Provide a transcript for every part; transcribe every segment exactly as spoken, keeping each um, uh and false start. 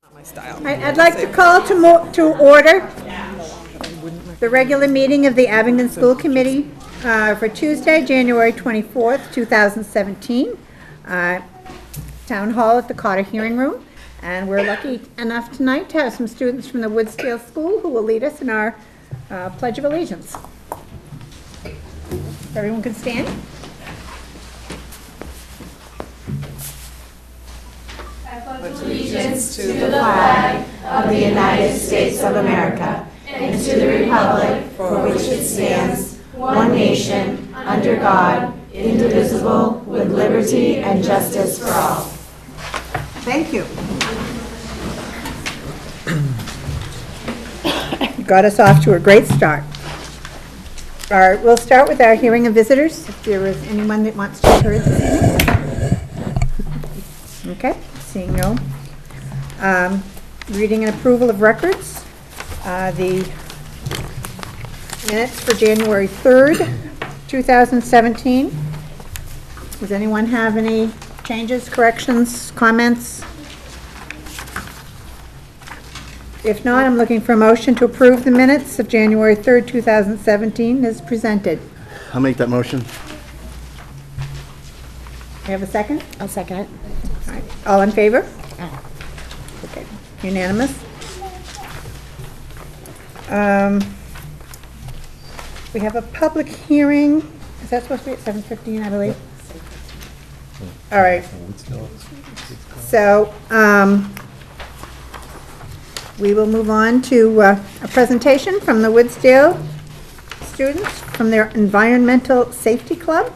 My style. I- I'd like to call to mo- to order the regular meeting of the Abington School Committee uh, for Tuesday, January twenty-fourth, two thousand seventeen. Uh, Town Hall at the Cotter Hearing Room. And we're lucky enough tonight to have some students from the Woodsdale School who will lead us in our uh, Pledge of Allegiance. Everyone can stand. Allegiance to the flag of the United States of America and to the republic for which it stands, one nation, under God, indivisible, with liberty and justice for all. Thank you. You got us off to a great start. All right, we'll start with our hearing of visitors, if there is anyone that wants to be heard this evening. Okay. Seeing no. Um, reading and approval of records. Uh, the minutes for January third, two thousand seventeen. Does anyone have any changes, corrections, comments? If not, I'm looking for a motion to approve the minutes of January third, two thousand seventeen as presented. I'll make that motion. You have a second? I'll second it. All right. All in favor? Aye. Okay. Unanimous. Um, we have a public hearing. Is that supposed to be at seven fifteen, I believe? All right. So, um, we will move on to uh, a presentation from the Woodsdale students from their Environmental Safety Club.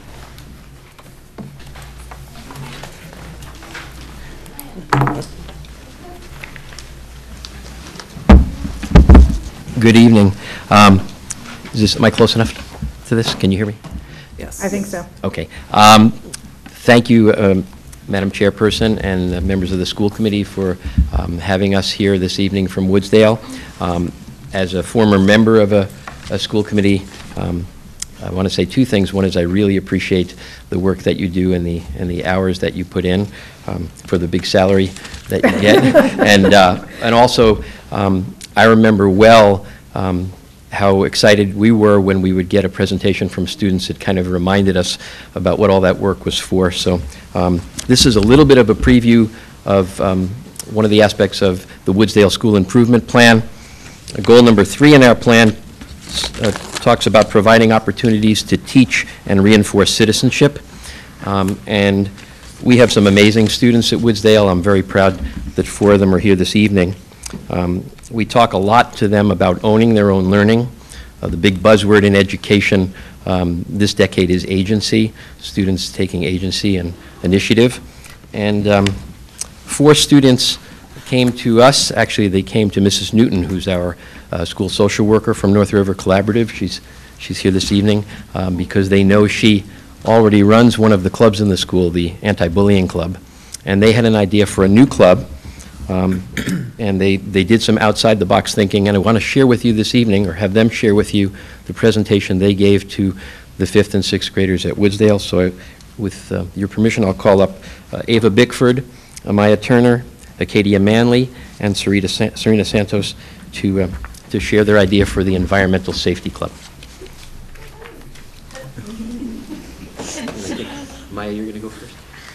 Good evening. Um, is this, am I close enough to this? Can you hear me? Yes. I think so. Okay. Um, thank you, um, Madam Chairperson and uh, members of the school committee for um, having us here this evening from Woodsdale. Um, as a former member of a, a school committee, um, I want to say two things. One is I really appreciate the work that you do and the and the hours that you put in um, for the big salary that you get, and uh, and also um, I remember well um, how excited we were when we would get a presentation from students. It kind of reminded us about what all that work was for. So um, this is a little bit of a preview of um, one of the aspects of the Woodsdale School Improvement Plan. Goal number three in our plan uh, talks about providing opportunities to teach and reinforce citizenship. Um, and we have some amazing students at Woodsdale. I'm very proud that four of them are here this evening. Um, we talk a lot to them about owning their own learning. Uh, the big buzzword in education um, this decade is agency, students taking agency and initiative. And um, four students came to us, actually they came to Missus Newton, who's our uh, school social worker from North River Collaborative. She's, she's here this evening um, because they know she already runs one of the clubs in the school, the anti-bullying club. And they had an idea for a new club. Um, and they, they did some outside-the-box thinking, and I want to share with you this evening, or have them share with you, the presentation they gave to the fifth and sixth graders at Woodsdale. So I, with uh, your permission, I'll call up uh, Ava Bickford, Amaya Turner, Acadia Manley, and Sarita San Serena Santos to, uh, to share their idea for the Environmental Safety Club. Amaya, you're going to go first.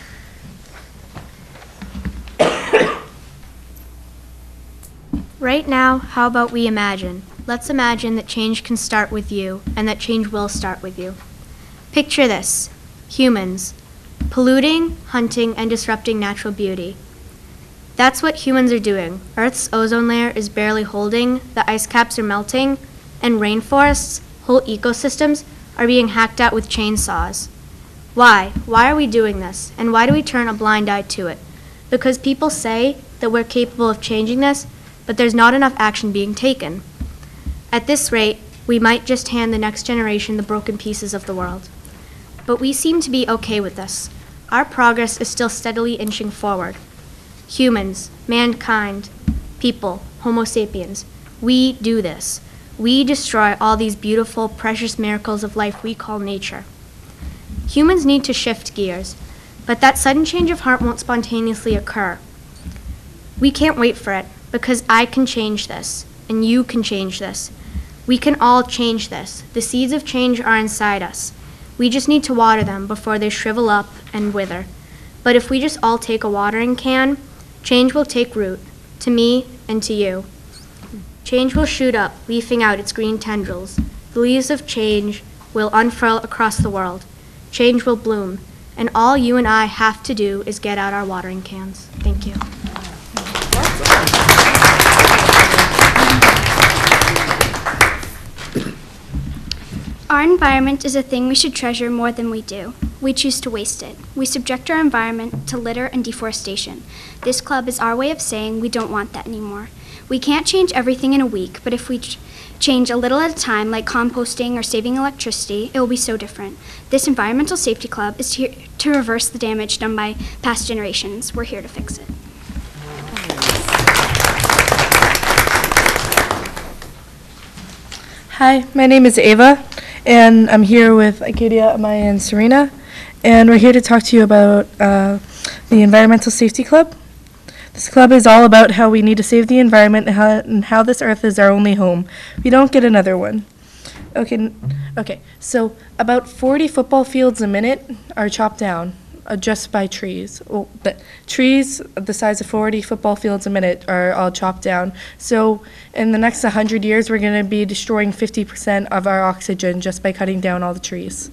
Right now, how about we imagine? Let's imagine that change can start with you, and that change will start with you. Picture this: humans, polluting, hunting, and disrupting natural beauty. That's what humans are doing. Earth's ozone layer is barely holding, the ice caps are melting, and rainforests, whole ecosystems, are being hacked out with chainsaws. Why? Why are we doing this? And why do we turn a blind eye to it? Because people say that we're capable of changing this, but there's not enough action being taken. At this rate, we might just hand the next generation the broken pieces of the world. But we seem to be okay with this. Our progress is still steadily inching forward. Humans, mankind, people, Homo sapiens, we do this. We destroy all these beautiful, precious miracles of life we call nature. Humans need to shift gears, but that sudden change of heart won't spontaneously occur. We can't wait for it, because I can change this, and you can change this. We can all change this. The seeds of change are inside us. We just need to water them before they shrivel up and wither. But if we just all take a watering can, change will take root, to me and to you. Change will shoot up, leafing out its green tendrils. The leaves of change will unfurl across the world. Change will bloom, and all you and I have to do is get out our watering cans. Thank you. Our environment is a thing we should treasure more than we do. We choose to waste it. We subject our environment to litter and deforestation. This club is our way of saying we don't want that anymore. We can't change everything in a week, but if we ch- change a little at a time, like composting or saving electricity, it will be so different. This environmental safety club is here to reverse the damage done by past generations. We're here to fix it. Hi, my name is Ava, and I'm here with Acadia, Amaya, and Serena, and we're here to talk to you about uh, the Environmental Safety Club. This club is all about how we need to save the environment and how, and how this earth is our only home. We don't get another one. Okay, n- okay. So about forty football fields a minute are chopped down uh, just by trees. Well, but trees the size of forty football fields a minute are all chopped down. So in the next one hundred years, we're going to be destroying fifty percent of our oxygen just by cutting down all the trees.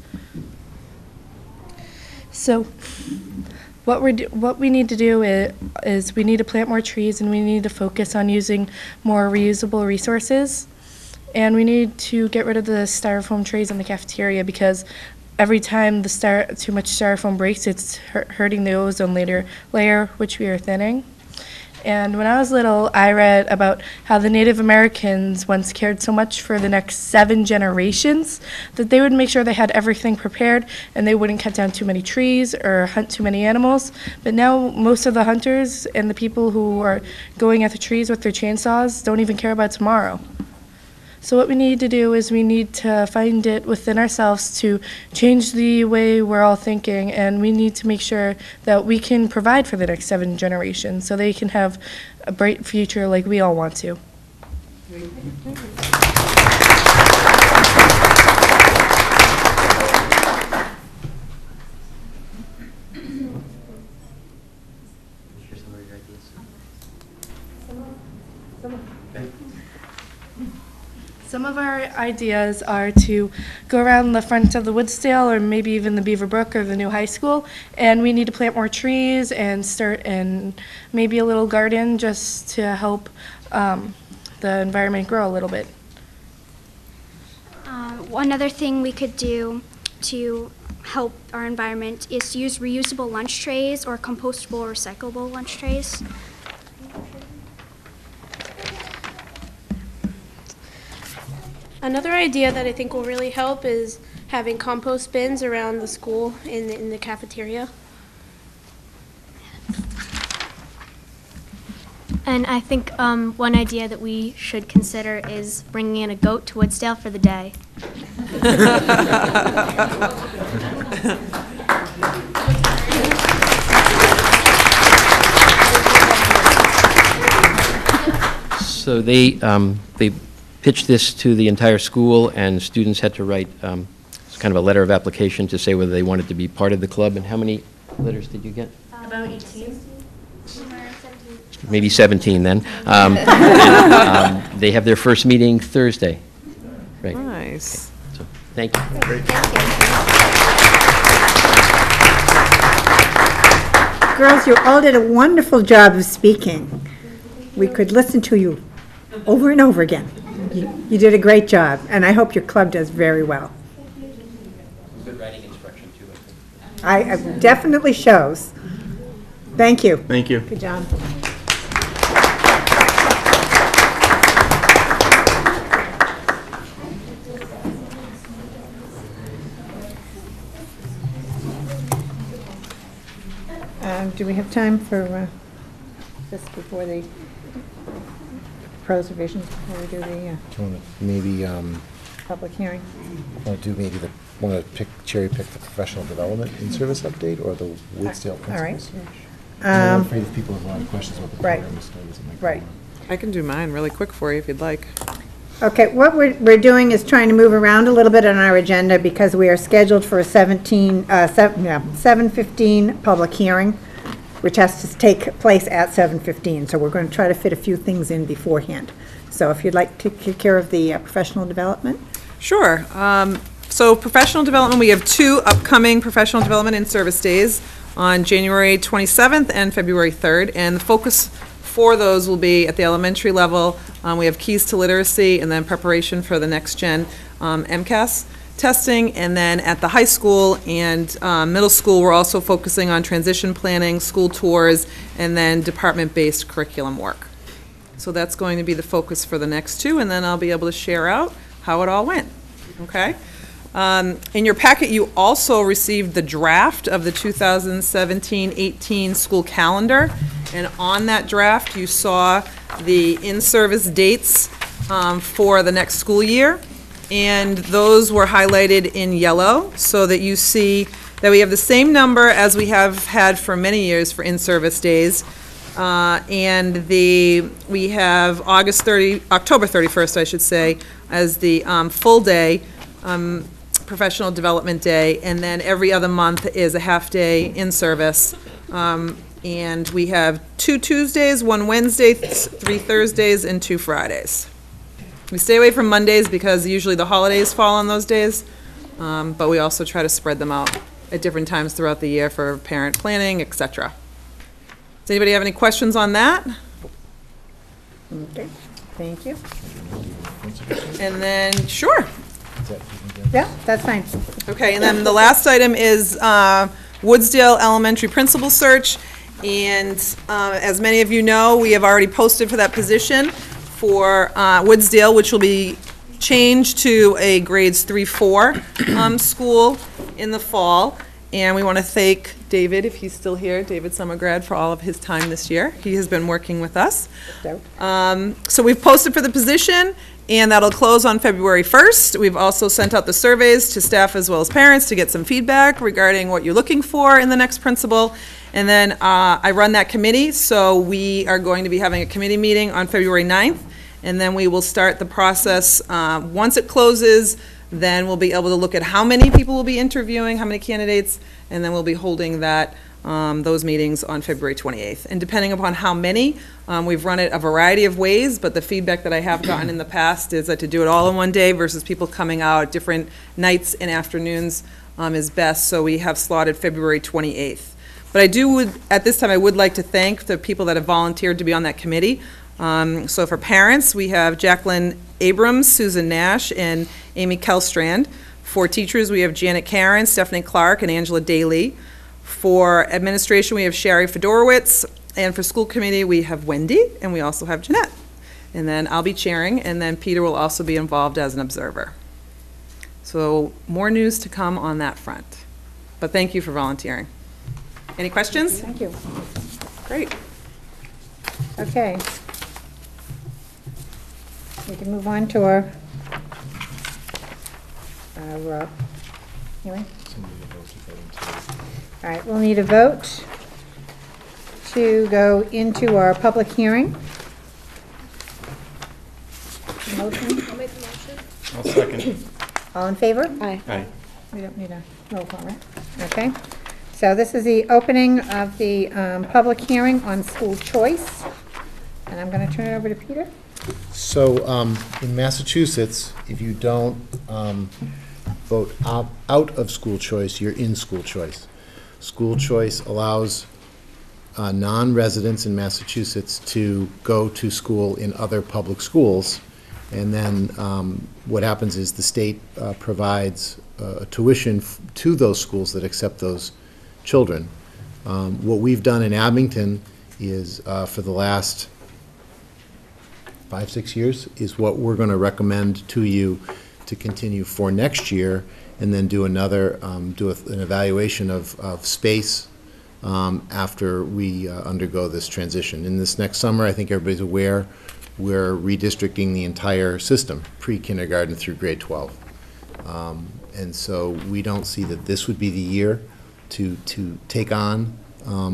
So what we what we need to do is, is we need to plant more trees, and we need to focus on using more reusable resources, and we need to get rid of the styrofoam trays in the cafeteria, because every time the star too much styrofoam breaks, it's hur- hurting the ozone layer layer, which we are thinning. And when I was little, I read about how the Native Americans once cared so much for the next seven generations that they would make sure they had everything prepared and they wouldn't cut down too many trees or hunt too many animals. But now most of the hunters and the people who are going at the trees with their chainsaws don't even care about tomorrow. So what we need to do is we need to find it within ourselves to change the way we're all thinking, and we need to make sure that we can provide for the next seven generations so they can have a bright future like we all want to. Some of our ideas are to go around the front of the Woodsdale or maybe even the Beaver Brook or the new high school, and we need to plant more trees and start in maybe a little garden just to help um, the environment grow a little bit. Uh, one other thing we could do to help our environment is to use reusable lunch trays or compostable or recyclable lunch trays. Another idea that I think will really help is having compost bins around the school in the, in the cafeteria. And I think um, one idea that we should consider is bringing in a goat to Woodsdale for the day. So they, um, they pitched this to the entire school, and students had to write um, kind of a letter of application to say whether they wanted to be part of the club. And how many letters did you get? About eighteen. Maybe seventeen then. Um, and, um, they have their first meeting Thursday. Right. Nice. So, thank you. Girls, you all did a wonderful job of speaking. We could listen to you over and over again. You, you did a great job, and I hope your club does very well. Good writing instruction, too, I think. I, it definitely shows. Thank you. Thank you. Good job. Uh, do we have time for uh, this before the pros revisions, before we do the uh, Do you want to maybe, um, public hearing? want to do maybe the, want to pick, cherry pick the professional development and service update or the Woodsdale All right. principals? I'm Um, afraid if people have a lot of questions about the Right. program, this doesn't make Right. I can do mine really quick for you if you'd like. Okay, what we're, we're doing is trying to move around a little bit on our agenda because we are scheduled for a seventeen, uh, seven, yeah, seven fifteen public hearing, which has to take place at seven fifteen, so we're going to try to fit a few things in beforehand. So if you'd like to take care of the uh, professional development? Sure. Um, So professional development, we have two upcoming professional development and service days on January twenty-seventh and February third, and the focus for those will be at the elementary level. Um, we have keys to literacy and then preparation for the next gen um, MCAS testing, and then at the high school and um, middle school, we're also focusing on transition planning, school tours, and then department-based curriculum work. So that's going to be the focus for the next two, and then I'll be able to share out how it all went, okay? Um, in your packet, you also received the draft of the two thousand seventeen eighteen school calendar, and on that draft, you saw the in-service dates um, for the next school year, and those were highlighted in yellow so that you see that we have the same number as we have had for many years for in-service days. Uh, and the, we have August thirty, October thirty-first, I should say, as the um, full day, um, professional development day, and then every other month is a half-day in-service. Um, and we have two Tuesdays, one Wednesday, th three Thursdays, and two Fridays. We stay away from Mondays because usually the holidays fall on those days, um, but we also try to spread them out at different times throughout the year for parent planning, et cetera. Does anybody have any questions on that? Okay, thank you. And then, sure. Yeah, that's fine. Okay, and then the last item is uh, Woodsdale Elementary Principal Search. And uh, as many of you know, we have already posted for that position for uh, Woodsdale, which will be changed to a grades three, four um, school in the fall. And we want to thank David, if he's still here, David Summergrad, for all of his time this year. He has been working with us. Um, so we've posted for the position, and that'll close on February first. We've also sent out the surveys to staff as well as parents to get some feedback regarding what you're looking for in the next principal. And then uh, I run that committee, so we are going to be having a committee meeting on February ninth, and then we will start the process. Uh, once it closes, then we'll be able to look at how many people will be interviewing, how many candidates, and then we'll be holding that, um, those meetings on February twenty-eighth. And depending upon how many, um, we've run it a variety of ways, but the feedback that I have gotten in the past is that to do it all in one day versus people coming out different nights and afternoons um, is best, so we have slotted February twenty-eighth. But I do, would, at this time, I would like to thank the people that have volunteered to be on that committee. Um, so for parents, we have Jacqueline Abrams, Susan Nash, and Amy Kellstrand. For teachers, we have Janet Karen, Stephanie Clark, and Angela Daly. For administration, we have Sherry Fedorowicz. And for school committee, we have Wendy, and we also have Jeanette. And then I'll be chairing, and then Peter will also be involved as an observer. So more news to come on that front. But thank you for volunteering. Any questions? Thank you. Great. Okay. We can move on to our, our, uh, anyway. All right, we'll need a vote to go into our public hearing. Motion? I'll make the motion. I'll second. All in favor? Aye. Aye. We don't need a roll call, right? Okay. So this is the opening of the um, public hearing on school choice. And I'm going to turn it over to Peter. So, um, in Massachusetts, if you don't, um, vote out, out of school choice, you're in school choice. School choice allows, uh, non-residents in Massachusetts to go to school in other public schools. And then, um, what happens is the state, uh, provides, uh, tuition f- to those schools that accept those children. Um, what we've done in Abington is, uh, for the last five, six years, is what we're going to recommend to you to continue for next year, and then do another, um, do a, an evaluation of, of space um, after we uh, undergo this transition. In this next summer, I think everybody's aware, we're redistricting the entire system, pre-kindergarten through grade twelve. Um, and so we don't see that this would be the year to, to take on um,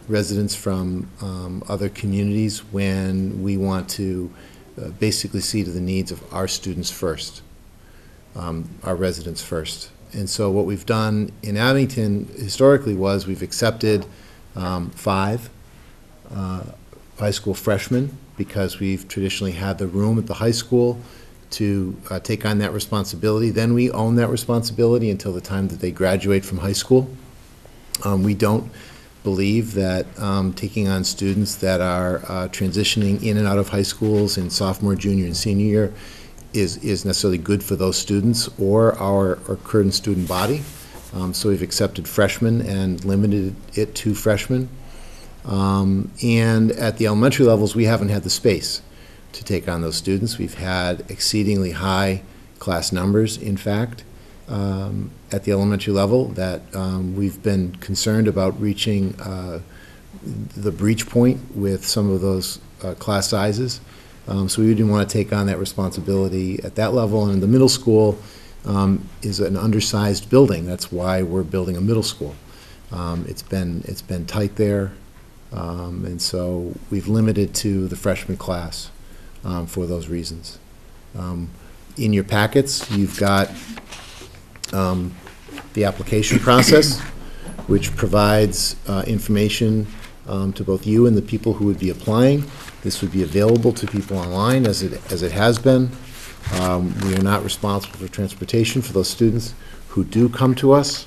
residents from um, other communities when we want to uh, basically see to the needs of our students first, um, our residents first. And so what we've done in Abington historically was we've accepted um, five uh, high school freshmen because we've traditionally had the room at the high school to uh, take on that responsibility. Then we own that responsibility until the time that they graduate from high school. Um, we don't believe that um, taking on students that are uh, transitioning in and out of high schools in sophomore, junior, and senior year is, is necessarily good for those students or our, our current student body. Um, so we've accepted freshmen and limited it to freshmen. Um, and at the elementary levels, we haven't had the space to take on those students. We've had exceedingly high class numbers, in fact, um, at the elementary level that um, we've been concerned about reaching uh, the breach point with some of those uh, class sizes. Um, so we didn't want to take on that responsibility at that level. And the middle school um, is an undersized building. That's why we're building a middle school. Um, it's been, it's been tight there. Um, and so we've limited to the freshman class um, for those reasons. Um, in your packets, you've got um, the application process, which provides uh, information um, to both you and the people who would be applying. This would be available to people online as it, as it has been. Um, we are not responsible for transportation for those students who do come to us.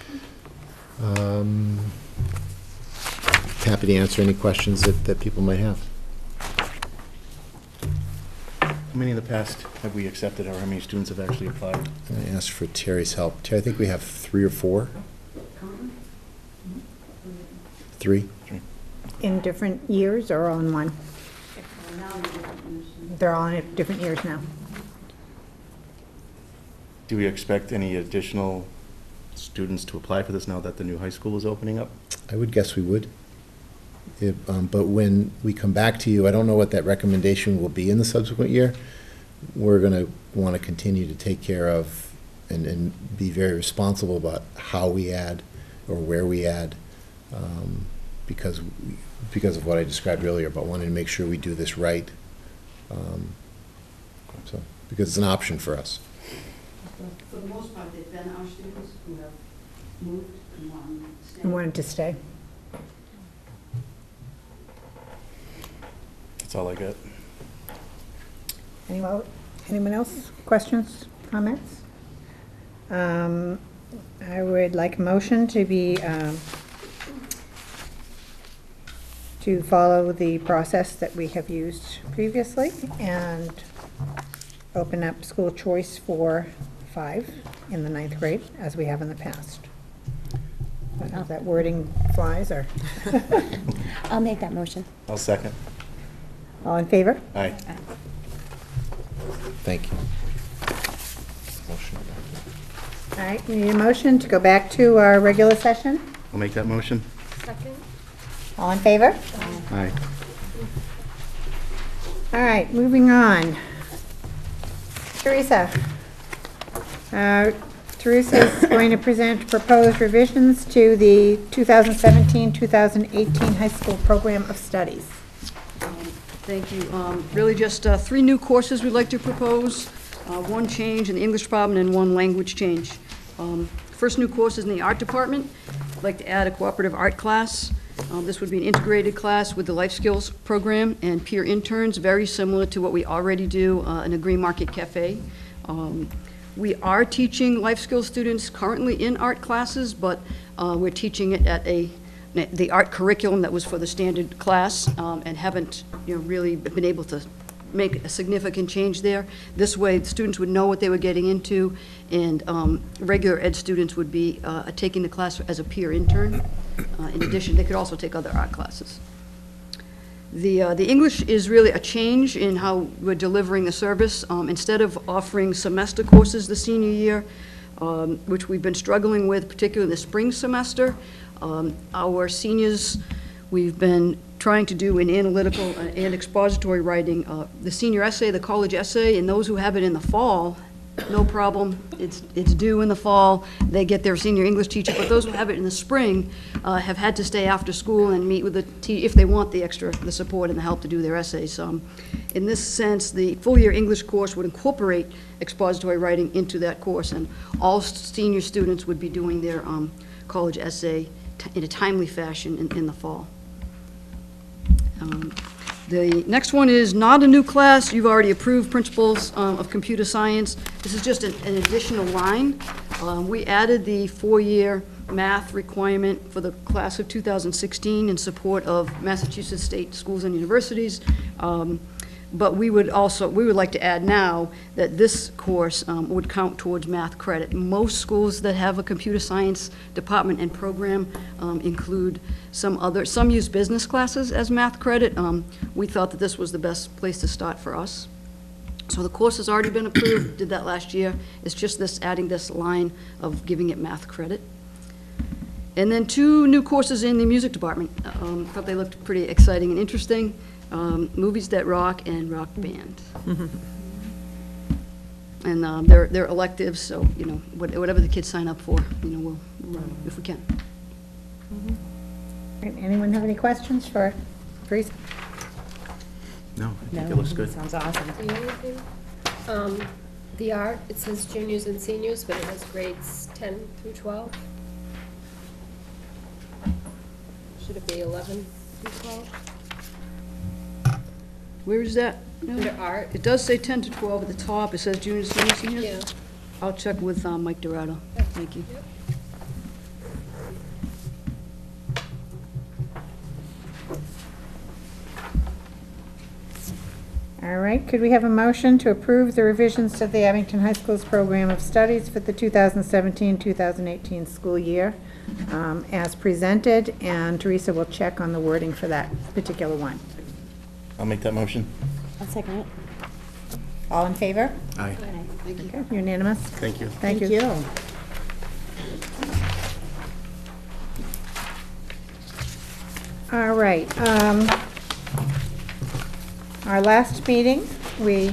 Um, Happy to answer any questions that, that people might have. How many in the past have we accepted, or how many students have actually applied? I asked for Terry's help. Terry, I think we have three or four. Three? Three. In different years or on one? They're all in different years now. Do we expect any additional students to apply for this now that the new high school is opening up? I would guess we would. If, um, but when we come back to you, I don't know what that recommendation will be in the subsequent year. We're going to want to continue to take care of and, and be very responsible about how we add or where we add um, because, we, because of what I described earlier about wanting to make sure we do this right. Um, so, because it's an option for us. For the most part, they've been our students who have moved and wanted to stay. And wanted to stay. That's all I got. Anyone, anyone else? Questions, comments? Um, I would like a motion to be, um, to follow the process that we have used previously and open up school choice for five in the ninth grade, as we have in the past. I don't know if that wording flies or. I'll make that motion. I'll second. All in favor? Aye. Thank you. Motion. All right, we need a motion to go back to our regular session. I'll make that motion. Second. All in favor? Aye. All right, moving on. Teresa. Uh, Teresa is going to present proposed revisions to the two thousand seventeen two thousand eighteen high school program of studies. Thank you. Um, Really just uh, three new courses we'd like to propose, uh, one change in the English department and one language change. Um, First new course is in the art department. I'd like to add a cooperative art class. Um, This would be an integrated class with the life skills program and peer interns, very similar to what we already do uh, in a Green Market Cafe. Um, We are teaching life skills students currently in art classes, but uh, we're teaching it at a the art curriculum that was for the standard class, um, and haven't, you know, really been able to make a significant change there. This way, the students would know what they were getting into, and um, regular ed students would be uh, taking the class as a peer intern. Uh, in addition, they could also take other art classes. The, uh, the English is really a change in how we're delivering the service. Um, instead of offering semester courses the senior year, um, which we've been struggling with, particularly the spring semester, Um, our seniors, we've been trying to do in analytical and expository writing, uh, the senior essay, the college essay, and those who have it in the fall no problem. It's, it's due in the fall. They get their senior English teacher, but those who have it in the spring uh, have had to stay after school and meet with the te, if they want the extra, the support and the help to do their essays. Um, in this sense, the full-year English course would incorporate expository writing into that course, and all senior students would be doing their um, college essay t in a timely fashion in, in the fall. Um, The next one is not a new class. You've already approved principles um, of computer science. This is just an, an additional line. Um, we added the four-year math requirement for the class of two thousand sixteen in support of Massachusetts State Schools and Universities. Um, But we would also, we would like to add now that this course um, would count towards math credit. Most schools that have a computer science department and program um, include some other, some use business classes as math credit. Um, we thought that this was the best place to start for us. So the course has already been approved, did that last year. It's just this, adding this line of giving it math credit. And then two new courses in the music department. Um, thought they looked pretty exciting and interesting. Um, Movies That Rock and Rock Band. And um, they're, they're electives, so, you know, what- whatever the kids sign up for, you know, we'll, we'll run if we can. Right, anyone have any questions for Teresa? No, I think No, it looks good. Sounds awesome. The only thing, um, the art, it says juniors and seniors, but it has grades ten through twelve. Should it be eleven through twelve? Where is that? Under art? It does say ten to twelve at the top. It says junior, senior, senior. Yeah. I'll check with um, Mike Dorado. Thank you. Yep. All right, could we have a motion to approve the revisions to the Abington High School's program of studies for the two thousand seventeen two thousand eighteen school year um, as presented, and Teresa will check on the wording for that particular one. I'll make that motion. I'll second it. All in favor? Aye. Thank you. Okay, unanimous? Thank you. Thank you. All right. um, Our last meeting, we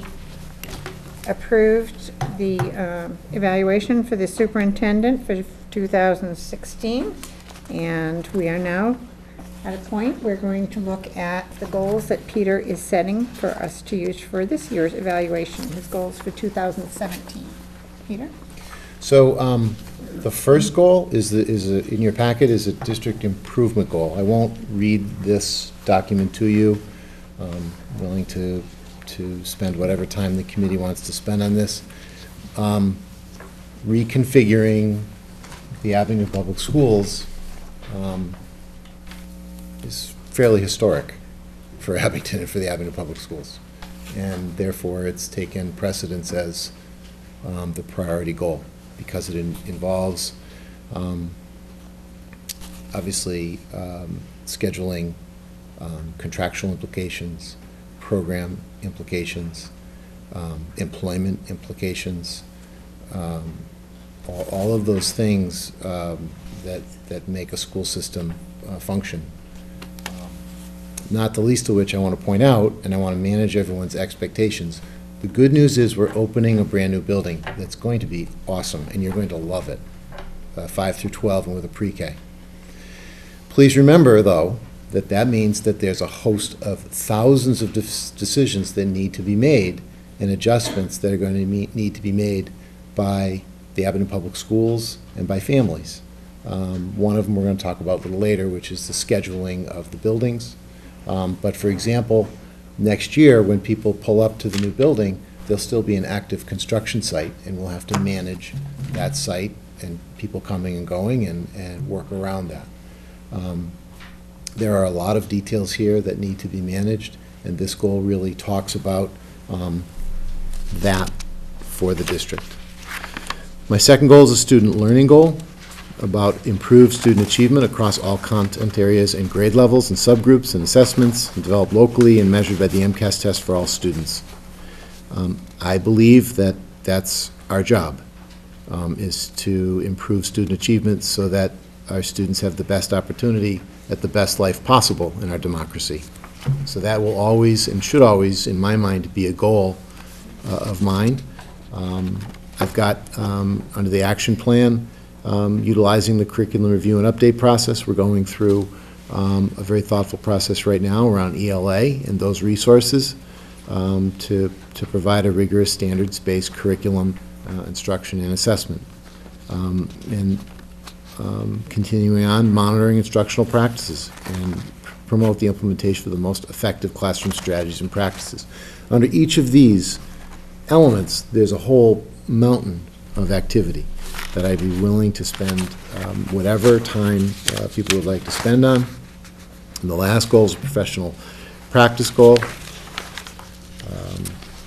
approved the um, evaluation for the superintendent for two thousand sixteen, and we are now at a point we're going to look at the goals that Peter is setting for us to use for this year's evaluation, his goals for two thousand seventeen. Peter? So um, the first goal is, the, is a, in your packet is a district improvement goal. I won't read this document to you. Um, willing to, to spend whatever time the committee wants to spend on this. Um, reconfiguring the Abington Public Schools um, is fairly historic for Abington and for the Abington Public Schools. And therefore, it's taken precedence as um, the priority goal because it in, involves um, obviously um, scheduling, um, contractual implications, program implications, um, employment implications, um, all, all of those things um, that, that make a school system uh, function. Um, not the least of which I want to point out, and I want to manage everyone's expectations. The good news is we're opening a brand new building that's going to be awesome, and you're going to love it, uh, five through twelve and with a pre-K. Please remember, though, that that means that there's a host of thousands of decisions that need to be made and adjustments that are going to meet, need to be made by the Abington Public Schools and by families. Um, one of them we're going to talk about a little later, which is the scheduling of the buildings. Um, but for example, next year when people pull up to the new building, there'll still be an active construction site, and we'll have to manage that site and people coming and going and, and work around that. Um, There are a lot of details here that need to be managed, and this goal really talks about um, that for the district. My second goal is a student learning goal about improved student achievement across all content areas and grade levels and subgroups and assessments, and developed locally and measured by the MCAS test for all students. Um, I believe that that's our job, um, is to improve student achievement so that our students have the best opportunity at the best life possible in our democracy. So that will always and should always, in my mind, be a goal uh, of mine. Um, I've got, um, under the action plan, um, utilizing the curriculum review and update process. We're going through um, a very thoughtful process right now around E L A and those resources um, to, to provide a rigorous standards-based curriculum, uh, instruction, and assessment. Um, and um, continuing on, monitoring instructional practices and promote the implementation of the most effective classroom strategies and practices. Under each of these elements, there's a whole mountain of activity that I'd be willing to spend um, whatever time uh, people would like to spend on. And the last goal is a professional practice goal. Um,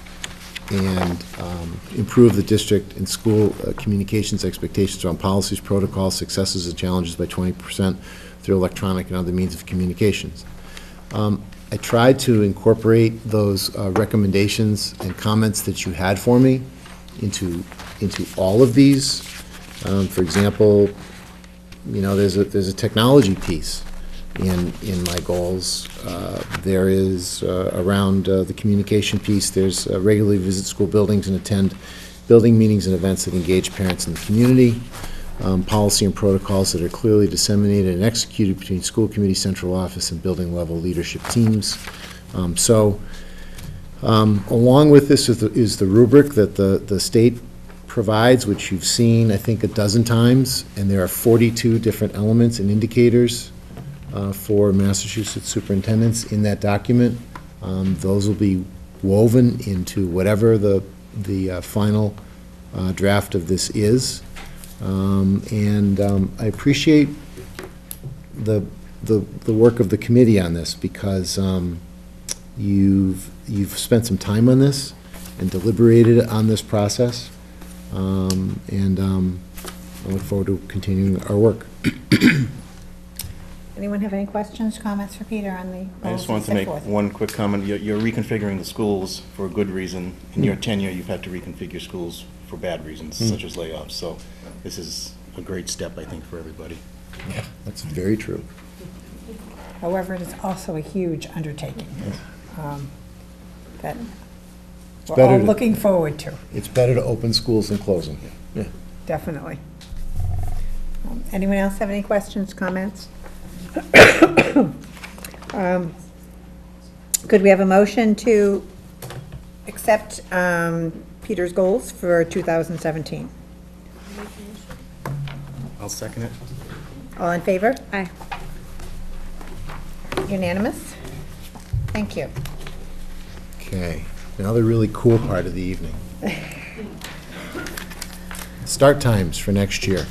and um, improve the district and school uh, communications expectations around policies, protocols, successes, and challenges by twenty percent through electronic and other means of communications. Um, I tried to incorporate those uh, recommendations and comments that you had for me into into all of these. Um, for example, you know, there's a there's a technology piece in in my goals. Uh, there is uh, around uh, the communication piece. There's uh, regularly visit school buildings and attend building meetings and events that engage parents in the community. Um, policy and protocols that are clearly disseminated and executed between school committee, central office, and building level leadership teams. Um, so, um, along with this is the, is the rubric that the, the state provides, which you've seen, I think, a dozen times, and there are forty-two different elements and indicators uh, for Massachusetts superintendents in that document. Um, those will be woven into whatever the, the uh, final uh, draft of this is. Um, and um, I appreciate the, the the work of the committee on this, because um, you've you've spent some time on this and deliberated on this process, um, and um, I look forward to continuing our work. Anyone have any questions, comments for Peter on the I goals just wanted to set make forth? one quick comment. You're, you're reconfiguring the schools for a good reason. In your tenure, you've had to reconfigure schools for bad reasons, Mm. such as layoffs. So this is a great step, I think, for everybody. Yeah, that's very true. However, it is also a huge undertaking um, that It's we're better all to- looking forward to, It's better to open schools than close them. Yeah. definitely. Um, Anyone else have any questions, comments? Um, Could we have a motion to accept um, Peter's goals for two thousand seventeen? I'll second it. All in favor? Aye. Unanimous? Thank you. Okay, now the really cool part of the evening. Start times for next year.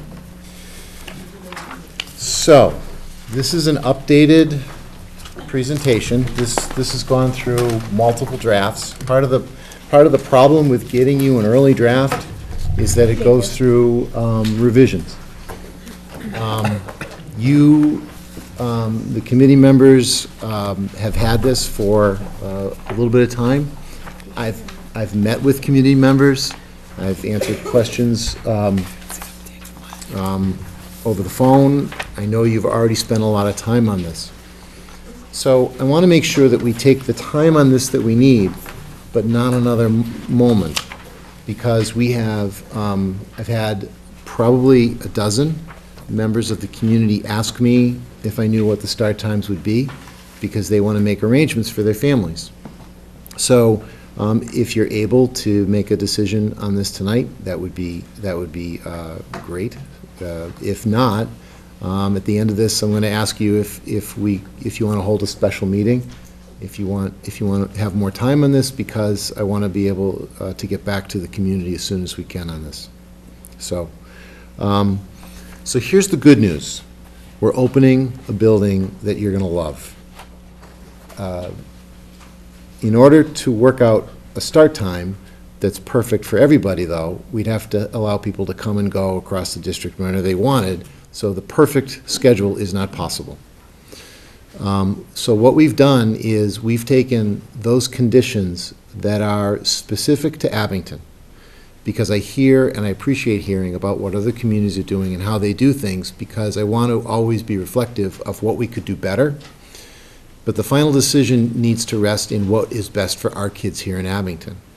So, this is an updated presentation. This, this has gone through multiple drafts. Part of the, part of the problem with getting you an early draft is that it goes through um, revisions. Um, You, um, the committee members um, have had this for uh, a little bit of time. I've, I've met with community members. I've answered questions um, um, over the phone. I know you've already spent a lot of time on this. So I want to make sure that we take the time on this that we need, but not another m- moment, because we have, um, I've had probably a dozen members of the community ask me if I knew what the start times would be, because they want to make arrangements for their families. So um, if you're able to make a decision on this tonight, that would be, that would be uh, great. Uh, If not, um, at the end of this, I'm going to ask you if, if we, if you want to hold a special meeting, if you want, if you want to have more time on this, because I want to be able uh, to get back to the community as soon as we can on this. So, um, so here's the good news. We're opening a building that you're going to love. Uh, In order to work out a start time that's perfect for everybody, though, we'd have to allow people to come and go across the district whenever they wanted, so the perfect schedule is not possible. Um, So what we've done is we've taken those conditions that are specific to Abington, because I hear and I appreciate hearing about what other communities are doing and how they do things, because I want to always be reflective of what we could do better. But the final decision needs to rest in what is best for our kids here in Abington.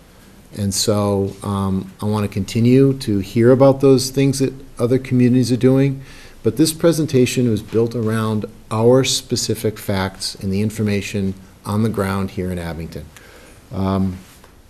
And so um, I want to continue to hear about those things that other communities are doing. But this presentation was built around our specific facts and the information on the ground here in Abington. Um,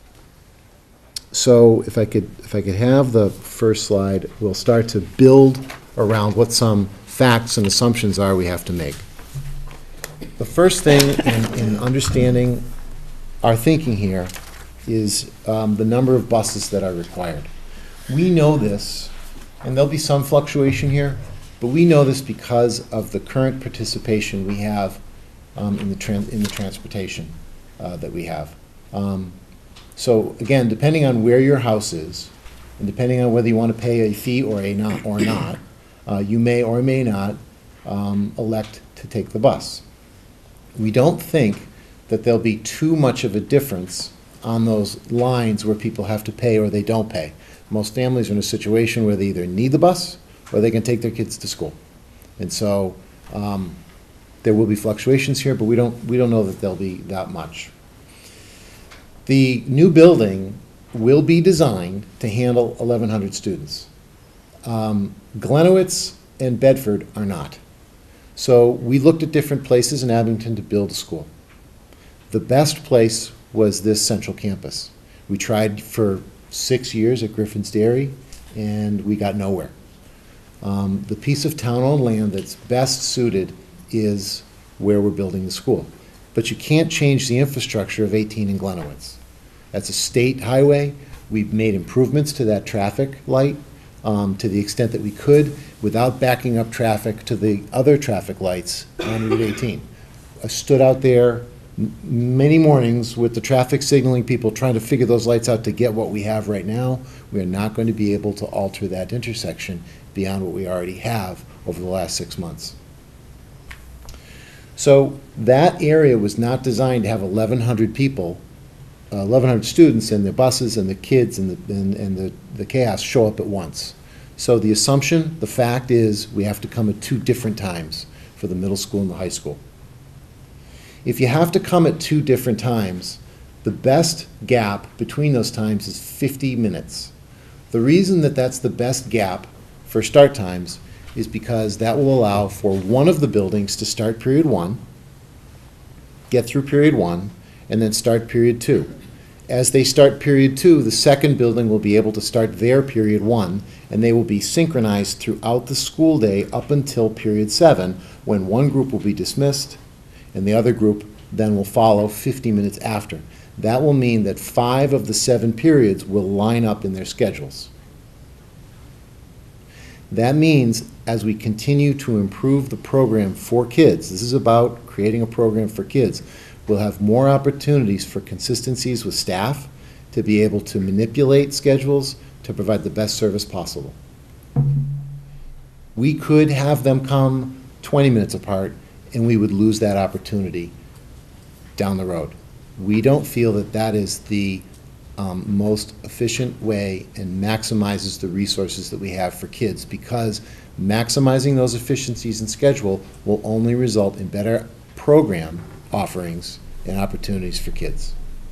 so if I could, if I could have the first slide, we'll start to build around what some facts and assumptions are we have to make. The first thing in, in understanding our thinking here is um, the number of buses that are required. We know this, and there'll be some fluctuation here, but we know this because of the current participation we have um, in the tran in the transportation uh, that we have. Um, so again, depending on where your house is, and depending on whether you want to pay a fee or a not or not, uh, you may or may not um, elect to take the bus. We don't think that there'll be too much of a difference on those lines where people have to pay or they don't pay. Most families are in a situation where they either need the bus or they can take their kids to school. And so um, there will be fluctuations here, but we don't, we don't know that there'll be that much. The new building will be designed to handle eleven hundred students. Um, Glenowitz and Bedford are not. So we looked at different places in Abington to build a school. The best place was this central campus. We tried for six years at Griffin's Dairy, and we got nowhere. Um, the piece of town-owned land that's best suited is where we're building the school. But you can't change the infrastructure of eighteen in Glenowitz. That's a state highway. We've made improvements to that traffic light um, to the extent that we could without backing up traffic to the other traffic lights on Route eighteen. I stood out there many mornings with the traffic signaling people trying to figure those lights out to get what we have right now. We are not going to be able to alter that intersection beyond what we already have over the last six months. So that area was not designed to have eleven hundred people, uh, eleven hundred students, and the buses and the kids and the, and, and the, the chaos show up at once. So the assumption, the fact is, we have to come at two different times for the middle school and the high school. If you have to come at two different times, the best gap between those times is fifty minutes. The reason that that's the best gap for start times is because that will allow for one of the buildings to start period one, get through period one, and then start period two. As they start period two, the second building will be able to start their period one, and they will be synchronized throughout the school day up until period seven, when one group will be dismissed and the other group then will follow fifty minutes after. That will mean that five of the seven periods will line up in their schedules. That means as we continue to improve the program for kids, this is about creating a program for kids, we'll have more opportunities for consistencies with staff to be able to manipulate schedules to provide the best service possible. We could have them come twenty minutes apart and we would lose that opportunity down the road. We don't feel that that is the um, most efficient way and maximizes the resources that we have for kids, because maximizing those efficiencies in schedule will only result in better program offerings and opportunities for kids.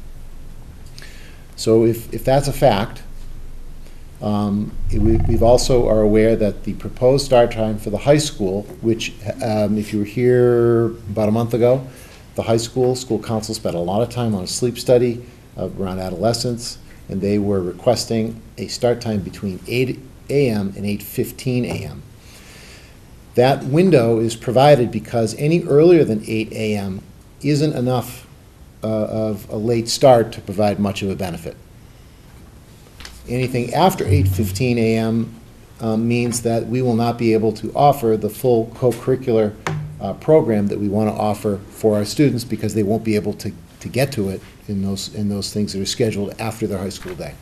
So if, if that's a fact, um, we, we've also are aware that the proposed start time for the high school, which um, if you were here about a month ago, the high school school council spent a lot of time on a sleep study uh, around adolescence, and they were requesting a start time between eight A M and eight fifteen A M That window is provided because any earlier than eight A M isn't enough uh, of a late start to provide much of a benefit. Anything after eight fifteen A M um, means that we will not be able to offer the full co-curricular uh, program that we want to offer for our students, because they won't be able to, to get to it in those, in those things that are scheduled after their high school day.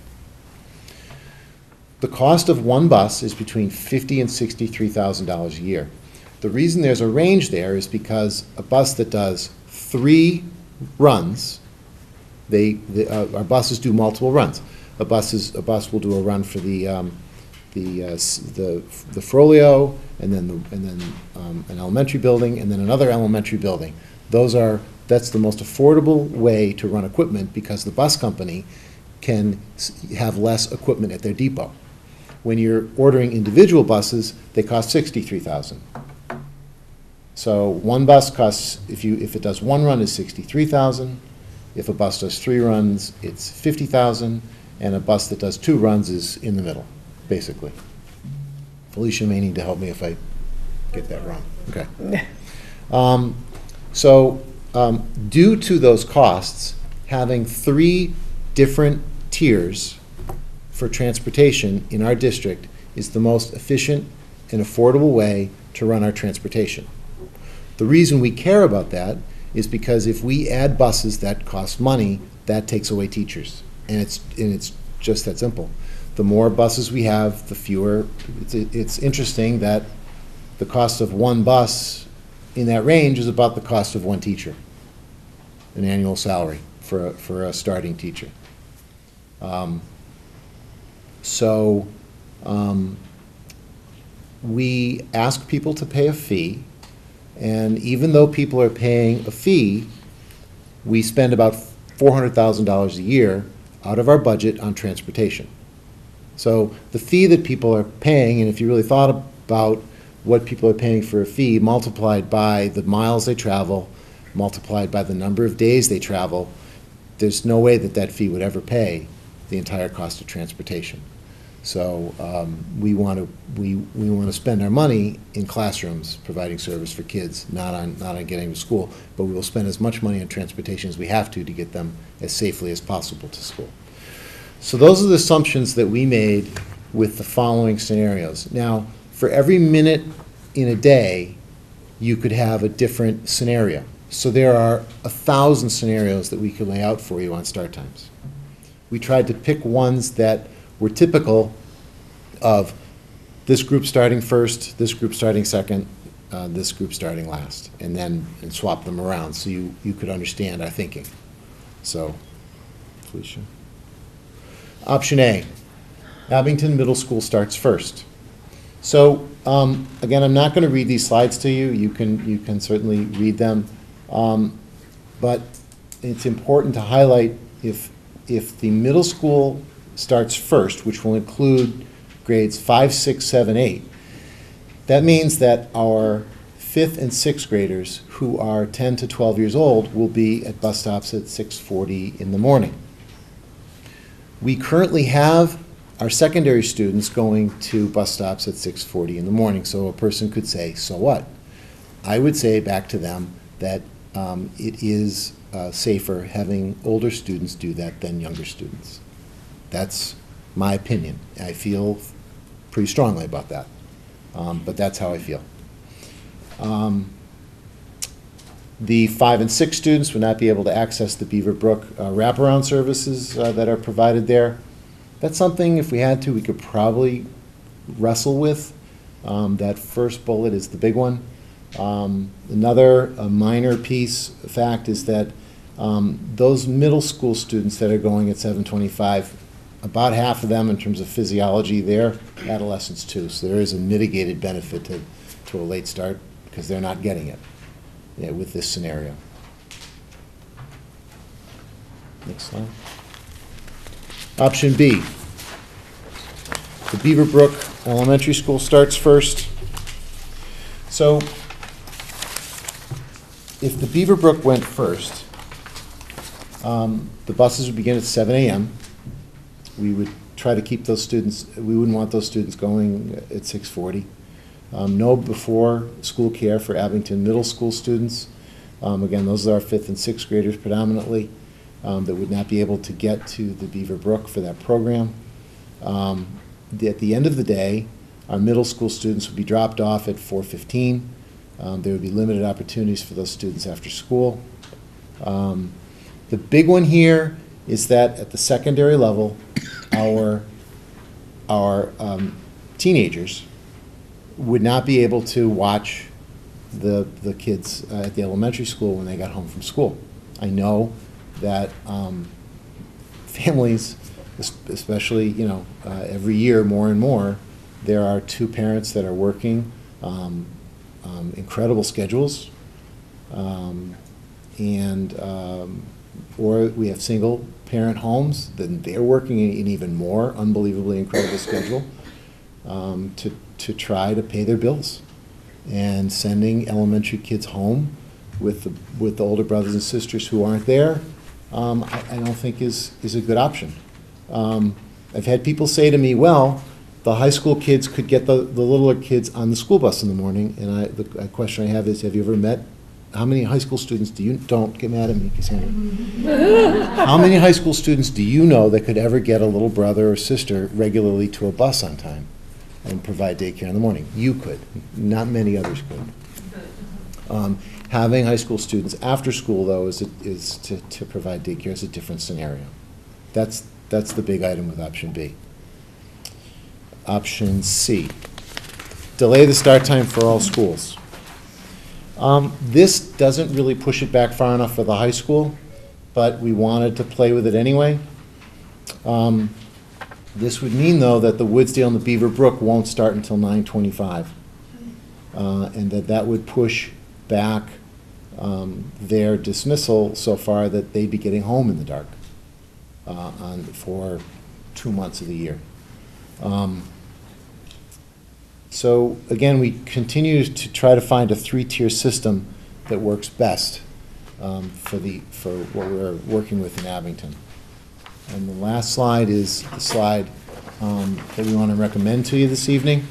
The cost of one bus is between fifty thousand dollars and sixty-three thousand dollars a year. The reason there's a range there is because a bus that does three runs, they, the, uh, our buses do multiple runs. A bus is, a bus will do a run for the um, the, uh, the the Frollo, and then the, and then um, an elementary building, and then another elementary building. Those are that's the most affordable way to run equipment, because the bus company can s- have less equipment at their depot. When you're ordering individual buses, they cost sixty-three thousand dollars. So one bus costs, if you, if it does one run, is sixty-three thousand dollars. If a bus does three runs, it's fifty thousand dollars, and a bus that does two runs is in the middle, basically. Felicia may need to help me if I get that wrong. Okay. Um, so um, due to those costs, having three different tiers for transportation in our district is the most efficient and affordable way to run our transportation. The reason we care about that is because if we add buses that cost money, that takes away teachers. And it's, and it's just that simple. The more buses we have, the fewer. It's, it's interesting that the cost of one bus in that range is about the cost of one teacher, an annual salary for a, for a starting teacher. Um, so um, we ask people to pay a fee, and even though people are paying a fee, we spend about four hundred thousand dollars a year out of our budget on transportation. So the fee that people are paying, and if you really thought about what people are paying for a fee multiplied by the miles they travel, multiplied by the number of days they travel, there's no way that that fee would ever pay the entire cost of transportation. So um, we want to we, we want to spend our money in classrooms providing service for kids, not on not on getting to school, but we will spend as much money on transportation as we have to to get them as safely as possible to school. So those are the assumptions that we made with the following scenarios. Now, for every minute in a day, you could have a different scenario. So there are a thousand scenarios that we could lay out for you on start times. We tried to pick ones that were typical of this group starting first, this group starting second, uh, this group starting last, and then and swap them around so you, you could understand our thinking. So, Felicia. Option A, Abington Middle School starts first. So, um, again, I'm not going to read these slides to you. You can, you can certainly read them. Um, but it's important to highlight if, if the middle school starts first, which will include grades five, six, seven, eight, that means that our fifth and sixth graders who are ten to twelve years old will be at bus stops at six forty in the morning. We currently have our secondary students going to bus stops at six forty in the morning, so a person could say, so what? I would say back to them that um, it is uh, safer having older students do that than younger students. That's my opinion. I feel pretty strongly about that, um, but that's how I feel. Um, the five and six students would not be able to access the Beaver Brook uh, wraparound services uh, that are provided there. That's something, if we had to, we could probably wrestle with. Um, that first bullet is the big one. Um, another a minor piece, fact, is that um, those middle school students that are going at seven twenty-five, about half of them, in terms of physiology, they're adolescents too. So there is a mitigated benefit to, to a late start because they're not getting it, yeah, with this scenario. Next slide. Option B. The Beaver Brook Elementary School starts first. So if the Beaver Brook went first, um, the buses would begin at seven A M We would try to keep those students, we wouldn't want those students going at six forty. Um, no before school care for Abington Middle School students. Um, again, those are our fifth and sixth graders predominantly um, that would not be able to get to the Beaver Brook for that program. Um, the, at the end of the day, our middle school students would be dropped off at four fifteen. Um, there would be limited opportunities for those students after school. Um, the big one here is that at the secondary level, our, our um, teenagers would not be able to watch the, the kids uh, at the elementary school when they got home from school. I know that um, families, especially, you know, uh, every year more and more, there are two parents that are working um, um, incredible schedules, um, and um, or we have single-parent homes, then they're working an even more unbelievably incredible schedule um, to, to try to pay their bills. And sending elementary kids home with the, with the older brothers and sisters who aren't there, um, I, I don't think is, is a good option. Um, I've had people say to me, well, the high school kids could get the, the littler kids on the school bus in the morning, and I, the a question I have is, have you ever met, how many high school students do you, don't get mad at me, Cassandra. How many high school students do you know that could ever get a little brother or sister regularly to a bus on time and provide daycare in the morning? You could. Not many others could. Um, having high school students after school, though, is, a, is to, to provide daycare is a different scenario. That's, that's the big item with option B. Option C, delay the start time for all schools. Um, this doesn't really push it back far enough for the high school, but we wanted to play with it anyway. Um, this would mean, though, that the Woodsdale and the Beaver Brook won't start until nine twenty-five, uh, and that that would push back um, their dismissal so far that they'd be getting home in the dark uh, on, for two months of the year. Um, So again, we continue to try to find a three-tier system that works best um, for the for what we're working with in Abington. And the last slide is the slide um, that we want to recommend to you this evening.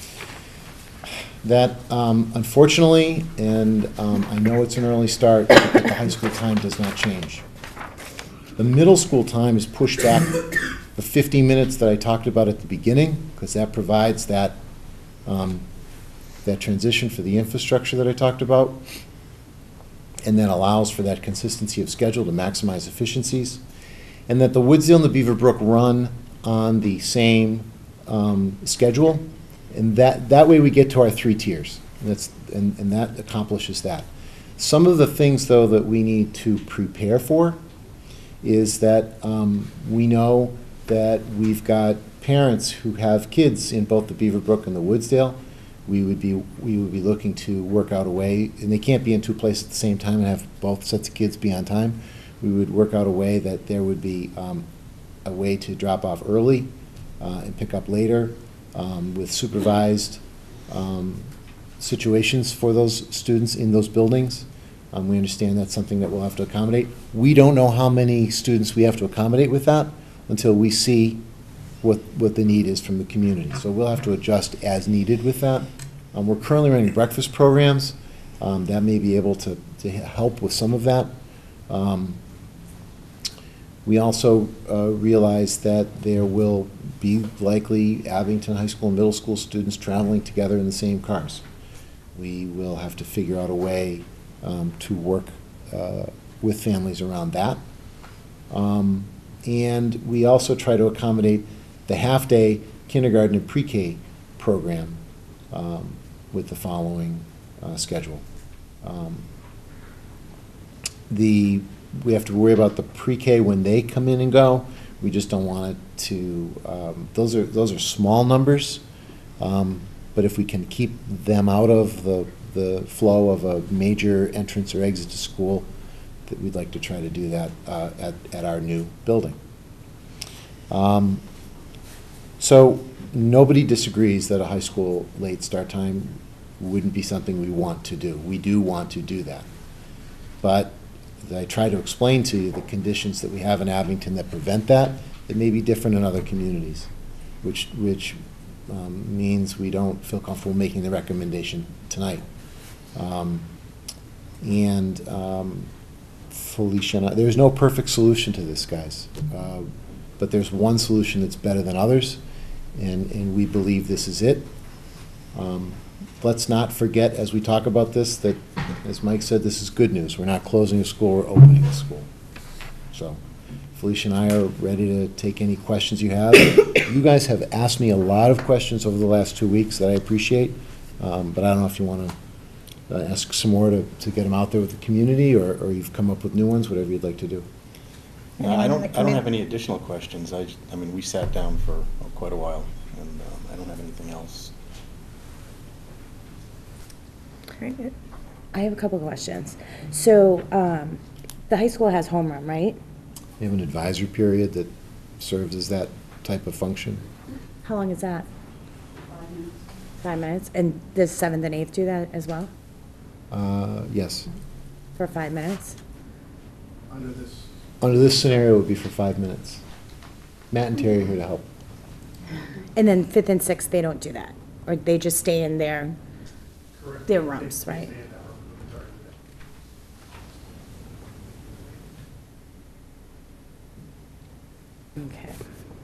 That um, unfortunately, and um, I know it's an early start, but the high school time does not change. The middle school time is pushed back the fifteen minutes that I talked about at the beginning, because that provides that Um, that transition for the infrastructure that I talked about, and then allows for that consistency of schedule to maximize efficiencies, and that the Woodsdale and the Beaver Brook run on the same um, schedule, and that, that way we get to our three tiers, and, that's, and, and that accomplishes that. Some of the things, though, that we need to prepare for is that um, we know that we've got parents who have kids in both the Beaver Brook and the Woodsdale. We would be we would be looking to work out a way, and they can't be in two places at the same time and have both sets of kids be on time. We would work out a way that there would be um, a way to drop off early uh, and pick up later um, with supervised um, situations for those students in those buildings. Um, we understand that's something that we'll have to accommodate. We don't know how many students we have to accommodate with that until we see what, what the need is from the community. So we'll have to adjust as needed with that. Um, we're currently running breakfast programs. Um, that may be able to, to help with some of that. Um, we also uh, realize that there will be likely Abington High School and middle school students traveling together in the same cars. We will have to figure out a way um, to work uh, with families around that. Um, and we also try to accommodate the half-day kindergarten and pre-K program um, with the following uh, schedule. Um, the we have to worry about the pre-K when they come in and go. We just don't want it to. Um, those are those are small numbers, um, but if we can keep them out of the the flow of a major entrance or exit to school, that we'd like to try to do that uh, at at our new building. Um, So nobody disagrees that a high school late start time wouldn't be something we want to do. We do want to do that. But as I try to explain to you the conditions that we have in Abington that prevent that, it may be different in other communities, which, which um, means we don't feel comfortable making the recommendation tonight. Um, and um, Felicia and I, there's no perfect solution to this, guys. Uh, but there's one solution that's better than others. And, and we believe this is it. Um, let's not forget, as we talk about this, that, as Mike said, this is good news. We're not closing a school, we're opening a school. So Felicia and I are ready to take any questions you have. You guys have asked me a lot of questions over the last two weeks that I appreciate, um, but I don't know if you want to uh, ask some more to, to get them out there with the community, or, or you've come up with new ones, whatever you'd like to do. Uh, I don't, I don't have any additional questions. I, I mean, we sat down for oh, quite a while, and um, I don't have anything else. I have a couple questions. So, um, the high school has homeroom, right? We have an advisory period that serves as that type of function. How long is that? Five minutes. Five minutes? And does seventh and eighth do that as well? Uh, yes. For five minutes? Under this. Under this scenario, it would be for five minutes. Matt and Terry are here to help. And then fifth and sixth, they don't do that? Or they just stay in their, their rooms, right? Okay.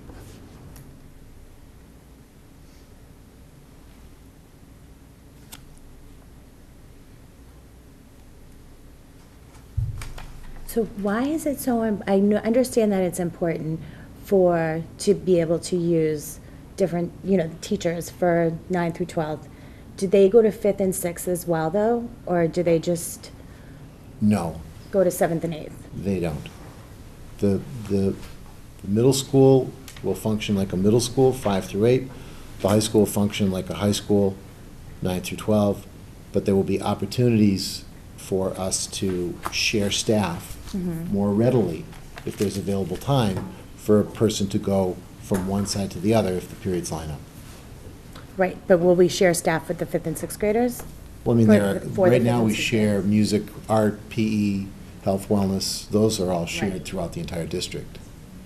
So why is it so, im- I know, understand that it's important for, to be able to use different, you know, teachers for nine through twelve. Do they go to fifth and sixth as well, though? Or do they just No, go to seventh and eighth? they don't. The, the the middle school will function like a middle school, five through eight. The high school will function like a high school, nine through twelve. But there will be opportunities for us to share staff Mhm. more readily if there's available time for a person to go from one side to the other if the periods line up. Right, but will we share staff with the fifth and sixth graders? Well, I mean, For- there are, for the right now, we fifth and sixth share music, art, P E, health, wellness. Those are all shared Right. throughout the entire district.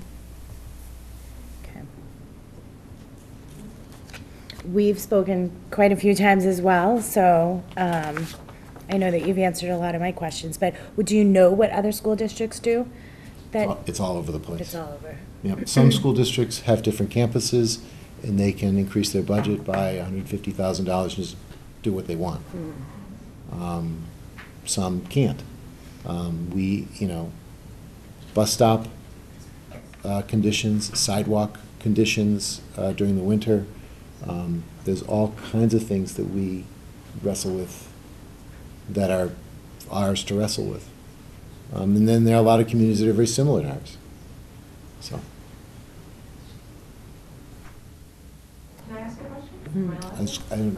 Okay. We've spoken quite a few times as well, so um, I know that you've answered a lot of my questions, but do you know what other school districts do? That It's all over the place. It's all over. Yep. Some school districts have different campuses, and they can increase their budget by one hundred fifty thousand dollars and just do what they want. Um, Some can't. Um, We, you know, bus stop uh, conditions, sidewalk conditions uh, during the winter. Um, There's all kinds of things that we wrestle with that are ours to wrestle with. Um, And then there are a lot of communities that are very similar to ours. So. Can I ask a question? Hmm. Am I allowed I to? just- I don't-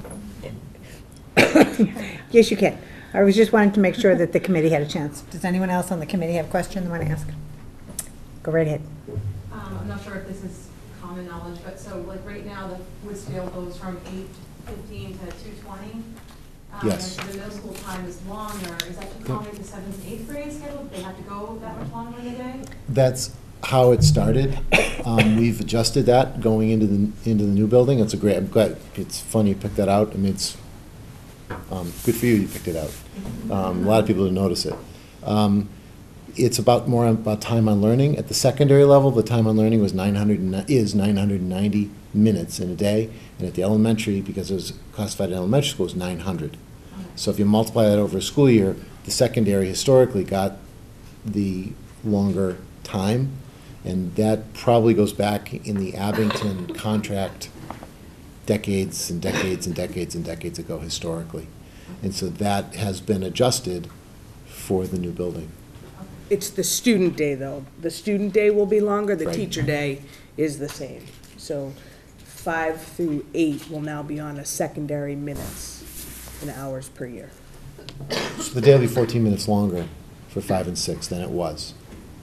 Yes, you can. I was just wanting to make sure that the committee had a chance. Does anyone else on the committee have a question they want to ask? Go right ahead. Um, I'm not sure if this is common knowledge, but so like right now, the Woodsdale goes from eight fifteen to two twenty. Um, Yes. And the middle school time is longer. Is that to accommodate the seventh and eighth grade schedule? They have to go that much longer in the day? That's how it started. Um, We've adjusted that going into the, into the new building. It's a great, I'm glad, it's funny you picked that out. I mean, it's, um, good for you, you picked it out. Um, A lot of people didn't notice it. Um, It's about more about time on learning. At the secondary level, the time on learning was nine hundred, and- is nine hundred ninety minutes in a day. And at the elementary, because it was classified in elementary school, it's nine hundred. So if you multiply that over a school year, the secondary historically got the longer time. And that probably goes back in the Abington contract decades and decades and decades and decades ago historically. And so that has been adjusted for the new building. It's the student day, though. The student day will be longer, the Right. teacher day is the same. So five through eight will now be on a secondary minutes and hours per year. So the day will be fourteen minutes longer for five and six than it was.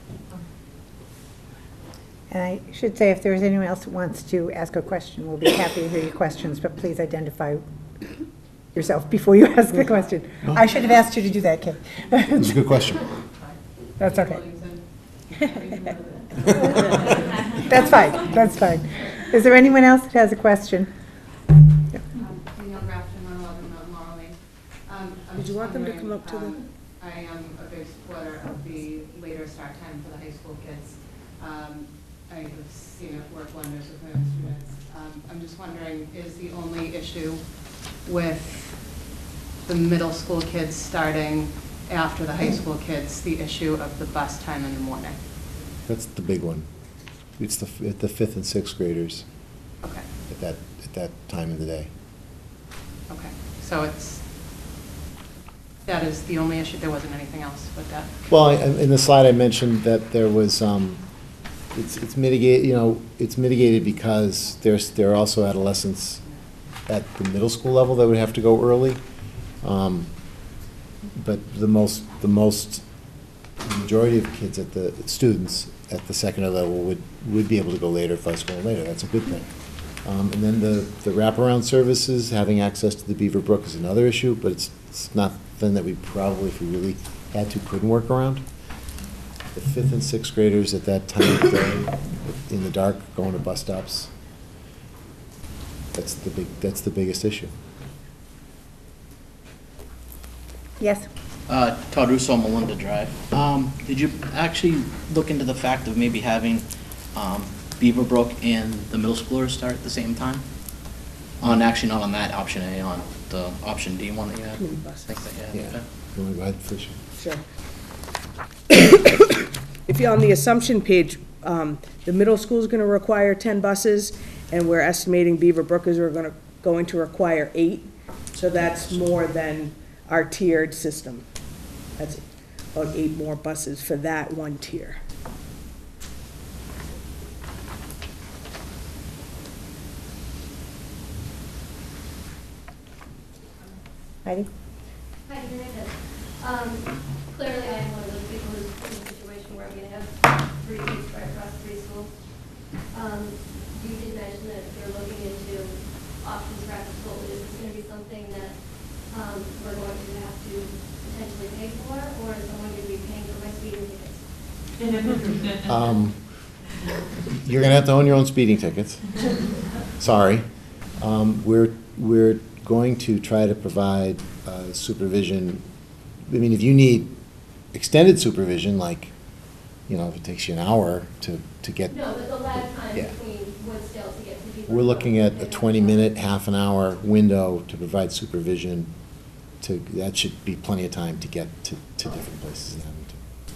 And I should say, if there is anyone else who wants to ask a question, we'll be happy to hear your questions, but please identify yourself before you ask the question. I should have asked you to do that, Kate. It's a good question. That's okay. That's fine, that's fine. Is there anyone else that has a question? Did you want them to come up to the? Um, I am a big supporter of the later start time for the high school kids. Um, I have seen it work wonders with my own students. Um, I'm just wondering, is the only issue with the middle school kids starting after the high school kids, the issue of the bus time in the morning? That's the big one. It's the, f- the fifth and sixth graders. Okay. At that, at that time of the day. Okay, so it's, that is the only issue, there wasn't anything else with that? Well, I- in the slide I mentioned that there was, um, it's, it's mitigated, you know, it's mitigated because there's, there are also adolescents at the middle school level that would have to go early. Um, But the most, the most, the majority of kids at the, students at the secondary level would, would be able to go later if I was going later. That's a good thing. Um, and then the, the wraparound services, having access to the Beaver Brook is another issue, but it's, it's not something that we probably, if we really had to, couldn't work around. The fifth and sixth graders at that time of day, in the dark, going to bus stops, that's the big, that's the biggest issue. Yes. Uh, Todd Russo, Melinda Drive. Um, did you actually look into the fact of maybe having um, Beaver Brook and the middle schoolers start at the same time? On actually not on that option A, on the option D one that you had. I think that you had. Yeah. Okay. You want to go ahead, Felicia? Sure. If you're on the assumption page, um, the middle school is going to require ten buses, and we're estimating Beaver Brook is going to, going to require eight. So that's more than our tiered system. That's about eight more buses for that one tier. Heidi? Hi, Miranda. Um, clearly, I am one of those people who's in a situation where I'm going to have three kids right across three schools. Um, you did mention that you're looking into options for after school. Is this going to be something that um, we're going to have to potentially pay for, or is someone going to be paying for my speeding tickets? Um, you're going to have to own your own speeding tickets. Sorry. Um, we're, we're going to try to provide uh, supervision. I mean, if you need extended supervision, like, you know, if it takes you an hour to, to get. No, but the lag time Yeah. between Woodsdale to get to people. We're looking at a twenty minute, half an hour window to provide supervision. To, that should be plenty of time to get to, to different places in Abington.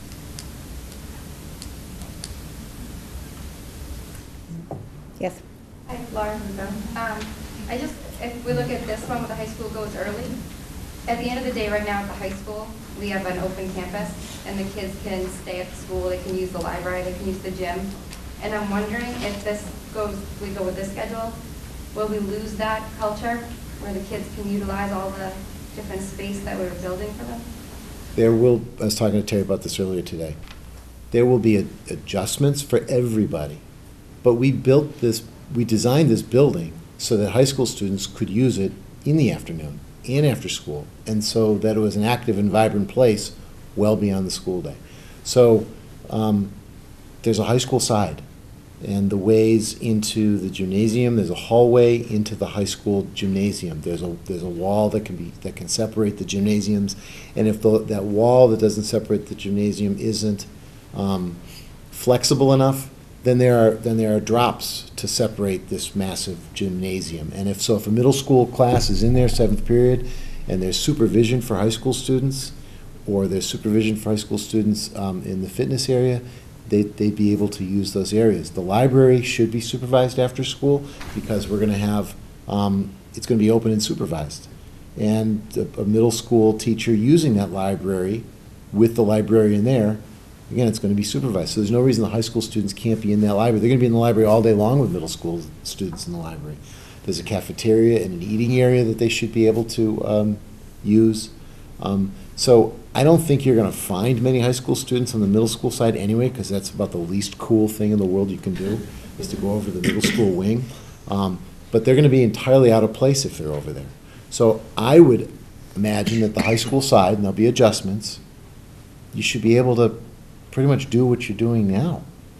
Yes. Hi, Laura. Um, I just, if we look at this one where the high school goes early, at the end of the day, right now at the high school, we have an open campus, and the kids can stay at the school, they can use the library, they can use the gym. And I'm wondering if this goes, we go with this schedule, will we lose that culture where the kids can utilize all the different space that we were building for them? There will, I was talking to Terry about this earlier today, there will be a, adjustments for everybody. But we built this, we designed this building so that high school students could use it in the afternoon and after school, and so that it was an active and vibrant place well beyond the school day. So um, there's a high school side, and the ways into the gymnasium, there's a hallway into the high school gymnasium. There's a there's a wall that can be that can separate the gymnasiums, and if the, that wall that doesn't separate the gymnasium isn't um, flexible enough, then there are then there are drops to separate this massive gymnasium. And if so, if a middle school class is in their seventh period, and there's supervision for high school students, or there's supervision for high school students um, in the fitness area, they, they'd be able to use those areas. The library should be supervised after school because we're going to have, um, it's going to be open and supervised. And a, a middle school teacher using that library with the librarian there, again, it's going to be supervised. So there's no reason the high school students can't be in that library. They're going to be in the library all day long with middle school students in the library. There's a cafeteria and an eating area that they should be able to um, use. Um, so I don't think you're going to find many high school students on the middle school side anyway, because that's about the least cool thing in the world you can do, is to go over the middle school wing. Um, but they're going to be entirely out of place if they're over there. So I would imagine that the high school side, and there'll be adjustments, you should be able to pretty much do what you're doing now,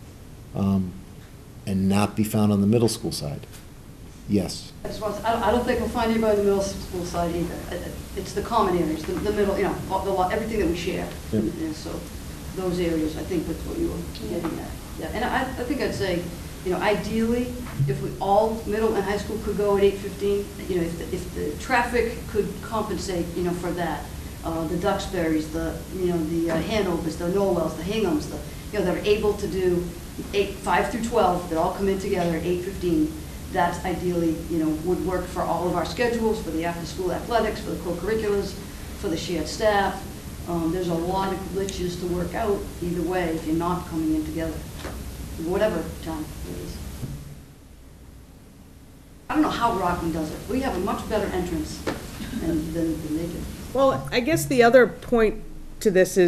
um, and not be found on the middle school side. Yes. I just want to, I don't, I don't think we'll find anybody on the middle school side either. I- I- It's the common areas, the, the middle, you know, all- the, lot- everything that we share. Yep. And and so those areas, I think that's what you were getting at. Yeah, and I, I think I'd say, you know, ideally, if we all, middle and high school could go at eight fifteen, you know, if, the- if the traffic could compensate, you know, for that, uh, the Duxburys, the, you know, the uh, Hanovers, the Norwells, the Hinghams, the, you know, that are able to do eight, five through twelve, that all come in together at eight fifteen, that ideally, you know, would work for all of our schedules, for the after-school athletics, for the co-curriculars, for the shared staff. Um, there's a lot of glitches to work out either way if you're not coming in together, whatever time it is. I don't know how Rockland does it. We have a much better entrance than, than than they do. Well, I guess the other point to this is,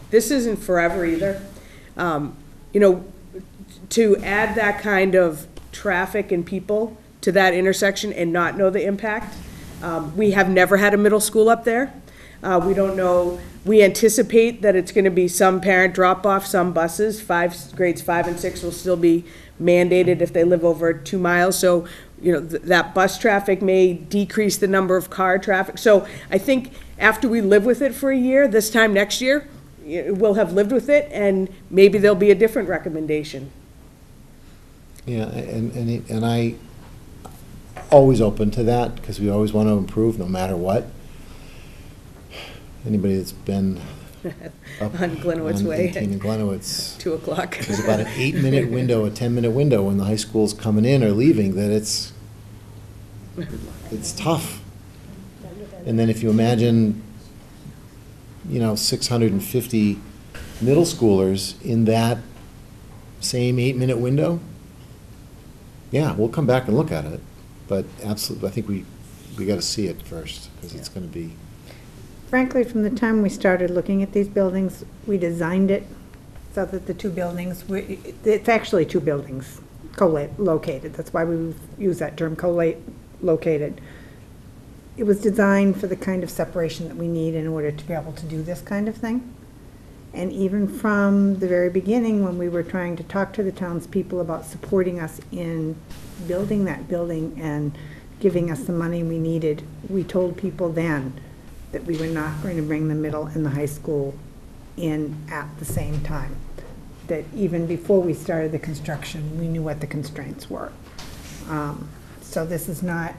this isn't forever either. Um, You know, to add that kind of traffic and people to that intersection and not know the impact. Um, We have never had a middle school up there. Uh, We don't know, we anticipate that it's gonna be some parent drop-off, some buses. Five, grades five and six will still be mandated if they live over two miles. So, you know, th- that bus traffic may decrease the number of car traffic. So I think after we live with it for a year, this time next year, y- we'll have lived with it, and maybe there'll be a different recommendation. Yeah, and, and, it- and I, always open to that, because we always want to improve no matter what. Anybody that's been up On Glenwood's on Way. eighteen in Glenwood's. Two o'clock. There's about an eight-minute window, a ten-minute window when the high school's coming in or leaving, that it's, it's tough. And then if you imagine, you know, six hundred fifty middle schoolers in that same eight-minute window, yeah, we'll come back and look at it. But absolutely, I think we, we got to see it first, because it's going to be. Frankly, from the time we started looking at these buildings, we designed it so that the two buildings, we- it's actually two buildings co-located. That's why we use that term, co-located. It was designed for the kind of separation that we need in order to be able to do this kind of thing. And even from the very beginning, when we were trying to talk to the townspeople about supporting us in building that building and giving us the money we needed, we told people then that we were not going to bring the middle and the high school in at the same time. That even before we started the construction, we knew what the constraints were. Um, So this is not,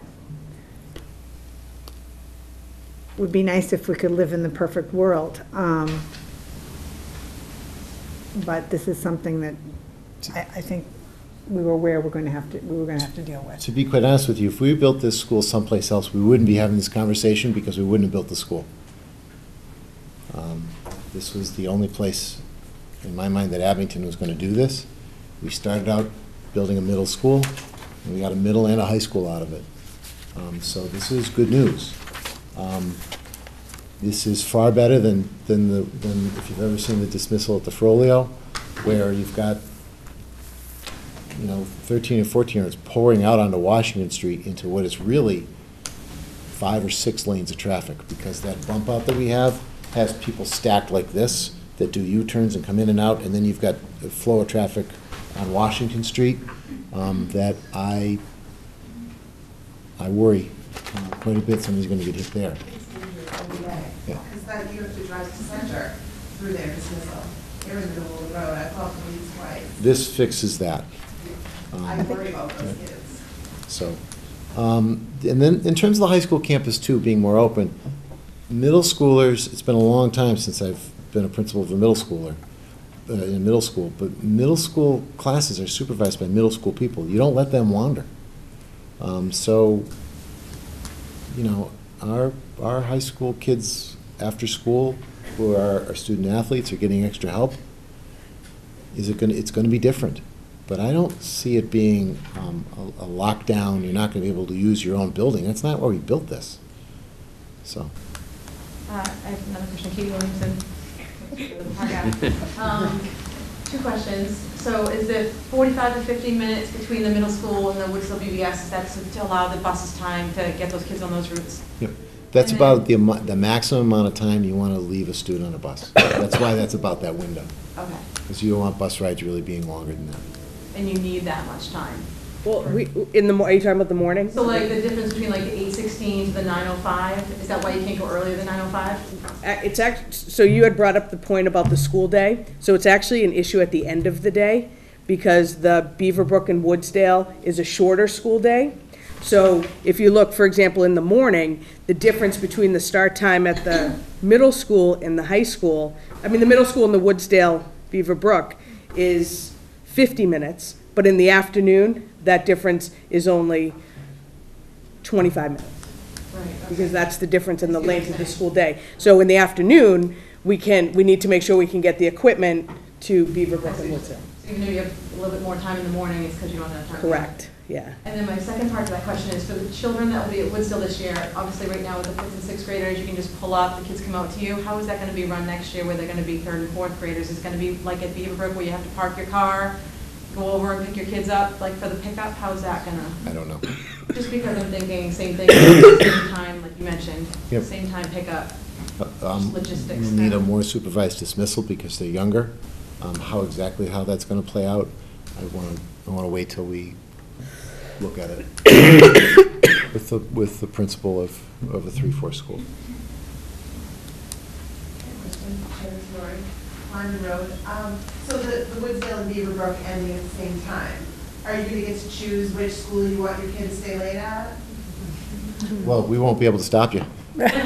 would be nice if we could live in the perfect world. Um, But this is something that I, I think we were aware we're going to have to, we were going to have to deal with. To be quite honest with you, if we built this school someplace else, we wouldn't be having this conversation, because we wouldn't have built the school. Um, This was the only place, in my mind, that Abington was going to do this. We started out building a middle school, and we got a middle and a high school out of it. Um, So this is good news. Um, This is far better than, than the, than if you've ever seen the dismissal at the Frollo, where you've got, you know, thirteen and fourteen-year-olds pouring out onto Washington Street into what is really five or six lanes of traffic, because that bump out that we have has people stacked like this that do U-turns and come in and out, and then you've got a flow of traffic on Washington Street um, that I, I worry uh, quite a bit somebody's gonna get hit there. Yeah. Because that you have to drive to Center through their dismissal. They're in the middle of the road. I called police twice. This fixes that. Um, I worry about those kids. So, um, and then in terms of the high school campus too, being more open, middle schoolers, it's been a long time since I've been a principal of a middle schooler, uh, in middle school, but middle school classes are supervised by middle school people. You don't let them wander. Um, so, you know, our, our high school kids after school who are, are student athletes are getting extra help. Is it gonna, it's gonna be different. But I don't see it being um, a, a lockdown, you're not gonna be able to use your own building. That's not why we built this. So. Uh, I have another question, Katie Williamson. Um, Two questions. So is it forty-five to fifty minutes between the middle school and the Woodsville B B S? That's to allow the buses time to get those kids on those routes? Yep. That's And then- about the, amo- the maximum amount of time you want to leave a student on a bus. That's why that's about that window. Okay. Because you don't want bus rides really being longer than that. And you need that much time? Well, we, in the, mo- are you talking about the morning? So like the difference between like the eight sixteen to the nine oh five, is that why you can't go earlier than nine oh five? Uh, It's act, so you had brought up the point about the school day, so it's actually an issue at the end of the day, because the Beaverbrook and Woodsdale is a shorter school day. So if you look, for example, in the morning, the difference between the start time at the middle school and the high school, I mean, the middle school and the Woodsdale Beaverbrook is fifty minutes, but in the afternoon, that difference is only twenty-five minutes. Because that's the difference in the length of the school day. So in the afternoon, we can, we need to make sure we can get the equipment to Beaverbrook and Woodsdale. Even though you have a little bit more time in the morning, it's because you don't have time. Correct, Yeah. And then my second part of that question is for the children that will be at Woodsdale this year, obviously right now with the fifth and sixth graders, you can just pull up, the kids come out to you. How is that going to be run next year where they're going to be third and fourth graders? Is it going to be like at Beaverbrook where you have to park your car, go over and pick your kids up, like for the pickup? How is that going to? I don't know. Just because I'm thinking same thing, same time, like you mentioned, Yep. same time pickup, Um, logistics. We'll need a more supervised dismissal because they're younger. Um, How exactly how that's going to play out, I want to, I want to wait till we look at it with the, with the principal of, of a three four school. On the road. Um, so the, the Woodsdale and Beaverbrook ending at the same time. Are you gonna get to choose which school you want your kid to stay late at? Well, we won't be able to stop you. You know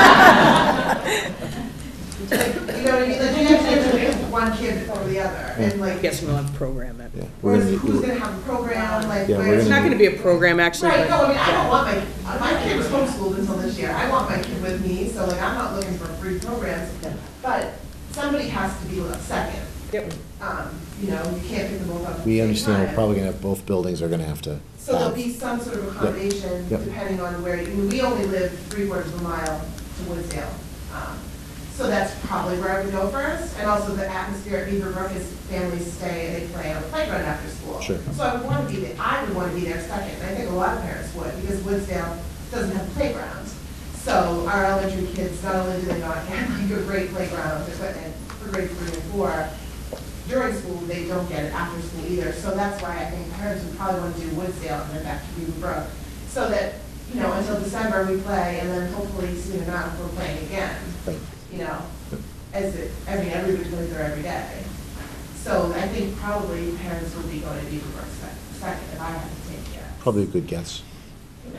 what I mean? Like, you have to pick one kid over the other, and like. Guess we'll have to program it. Yeah, Or we're is, gonna, who's gonna have a program, like. Yeah, we're where's- It's not gonna be a program, actually, Right, but. no, I mean, I don't want my, my kid was homeschooled until this year. I want my kid with me, so like, I'm not looking for free programs. But somebody has to be a second. Yep. Um, you know, you can't pick them both up at the we same understand we're time. probably going to have both buildings are going to have to. So there'll have- be some sort of accommodation Yep. depending on where, I mean, we only live three quarters of a mile to Woodsdale. Um, So that's probably where I would go first. And also the atmosphere at Beaverbrook is families stay and they play on the playground after school. Sure. So I would want to be there, I would want to be there second. And I think a lot of parents would because Woodsdale doesn't have a playground. So our elementary kids, not only do they not have like a great playground equipment for grade three and four, during school, they don't get it after school either. So that's why I think parents would probably want to do Woodsdale and then back to Beaverbrook. So that, you know, until December we play and then hopefully soon enough we're playing again. Right. You know, as it, I mean, everybody plays there every day. So I think probably parents will be going to Beaverbrook sec- second if I had to take it, Probably a good guess. you know.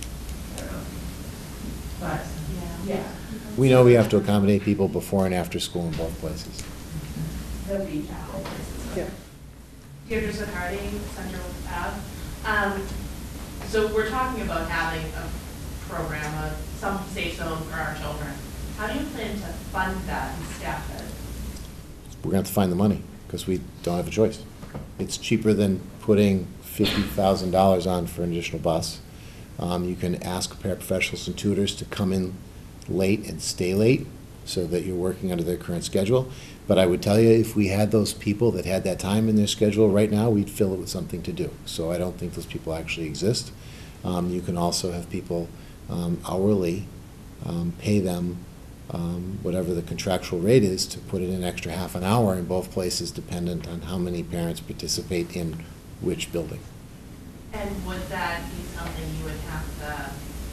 I don't know. But, yeah. We know we have to accommodate people before and after school in both places. They'll be out. Yeah. Deirdre Zaccardi, Central Ave. Um, so we're talking about having a program, a some safe zone for our children. How do you plan to fund that and staff it? We're going to have to find the money because we don't have a choice. It's cheaper than putting fifty thousand dollars on for an additional bus. Um, you can ask paraprofessionals and tutors to come in late and stay late so that you're working under their current schedule. But I would tell you, if we had those people that had that time in their schedule right now, we'd fill it with something to do. So I don't think those people actually exist. Um, you can also have people um, hourly, um, pay them um, whatever the contractual rate is to put in an extra half an hour in both places, dependent on how many parents participate in which building. And would that be something you would have to uh,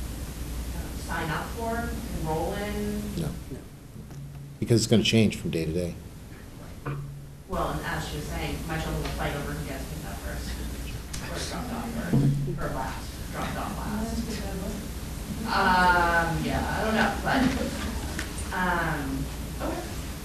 sign up for, enroll in? No. Because it's going to change from day to day. Well, and as she was saying, my children will fight over who gets picked up first, or dropped off first, or last, dropped off last. Um, yeah, I don't know, but, um, okay.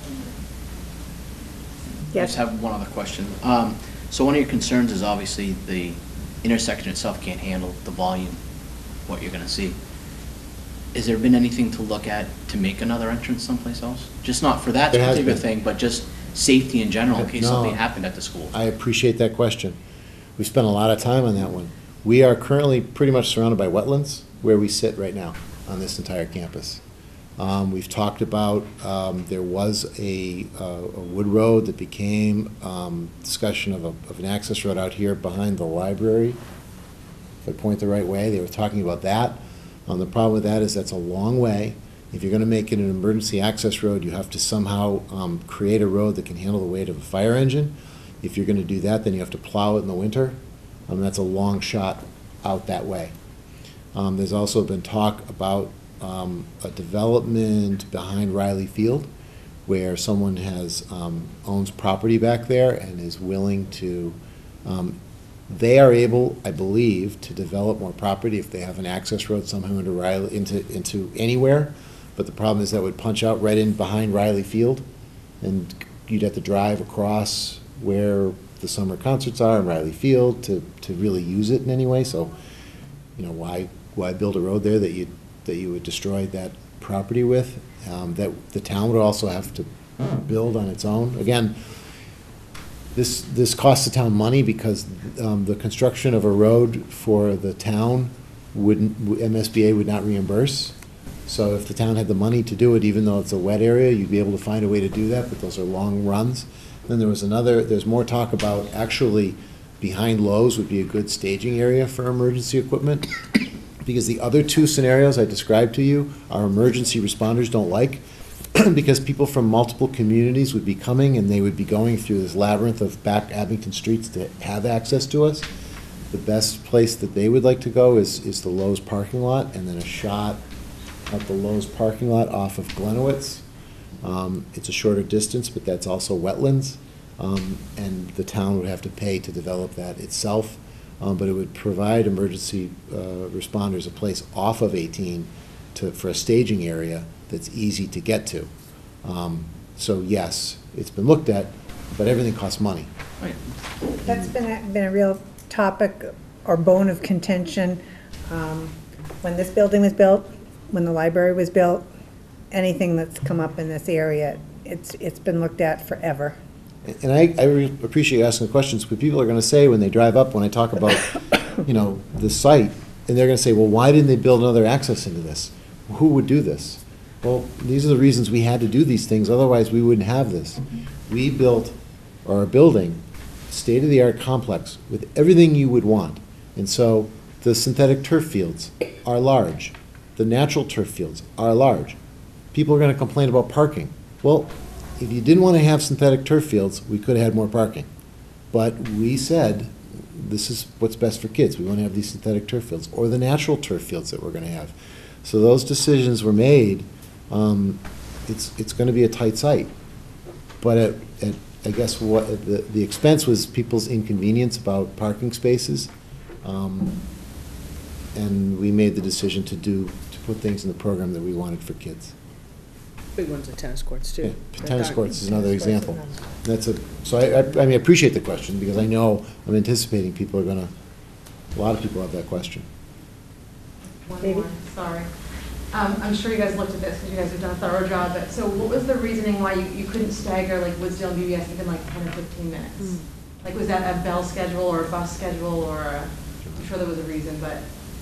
I just have one other question. Um, so one of your concerns is obviously the intersection itself can't handle the volume, what you're gonna see. Has there been anything to look at to make another entrance someplace else? Just not for that There has particular been. thing, but just safety in general in case No. something happened at the school? I appreciate that question. We spent a lot of time on that one. We are currently pretty much surrounded by wetlands where we sit right now on this entire campus. Um, we've talked about, um, there was a, uh, a wood road that became, um, discussion of a, of an access road out here behind the library. If I point the right way, they were talking about that. Um, the problem with that is that's a long way. If you're gonna make it an emergency access road, you have to somehow, um, create a road that can handle the weight of a fire engine. If you're gonna do that, then you have to plow it in the winter. Um, that's a long shot out that way. Um, there's also been talk about um, a development behind Riley Field where someone has, um, owns property back there and is willing to, um, they are able, I believe, to develop more property if they have an access road somehow into Riley, into, into anywhere. But the problem is that would punch out right in behind Riley Field and you'd have to drive across where the summer concerts are in Riley Field to, to really use it in any way. So, you know, why, why build a road there that you, that you would destroy that property with? Um, that the town would also have to build on its own. Again, this, this costs the town money because um, the construction of a road for the town wouldn't, M S B A would not reimburse. So if the town had the money to do it, even though it's a wet area, you'd be able to find a way to do that, but those are long runs. Then there was another, there's more talk about actually behind Lowe's would be a good staging area for emergency equipment. Because the other two scenarios I described to you, our emergency responders don't like, because people from multiple communities would be coming and they would be going through this labyrinth of back Abington streets to have access to us. The best place that they would like to go is, is the Lowe's parking lot, and then a shot at the Lowe's parking lot off of Glenowitz. Um, it's a shorter distance, but that's also wetlands, um, and the town would have to pay to develop that itself. Um, but it would provide emergency uh, responders a place off of eighteen to, for a staging area that's easy to get to. Um, so yes, it's been looked at, but everything costs money. Right. That's been a, been a real topic or bone of contention. Um, when this building was built, when the library was built, anything that's come up in this area, it's, it's been looked at forever. And I, I re- appreciate you asking the questions, but people are gonna say when they drive up, when I talk about, you know, the site, and they're gonna say, well, why didn't they build another access into this? Who would do this? Well, these are the reasons we had to do these things, otherwise we wouldn't have this. We built, or are building, state-of-the-art complex with everything you would want. And so the synthetic turf fields are large. The natural turf fields are large. People are gonna complain about parking. Well, if you didn't want to have synthetic turf fields, we could have had more parking. But we said, this is what's best for kids. We want to have these synthetic turf fields, or the natural turf fields that we're going to have. So those decisions were made. Um, it's, it's going to be a tight site. But at, at, I guess what the, the expense was people's inconvenience about parking spaces. Um, and we made the decision to do, to put things in the program that we wanted for kids. Big ones at tennis courts, too. Yeah, tennis courts is another example. That's a, so I, I, I mean, I appreciate the question, because I know, I'm anticipating people are gonna, a lot of people have that question. One more, sorry. Um, I'm sure you guys looked at this, because you guys have done a thorough job, but, so what was the reasoning why you, you couldn't stagger, like, Woodsdale and B B S even like ten or fifteen minutes? Mm. Like, was that a bell schedule, or a bus schedule, or a, I'm sure there was a reason, but.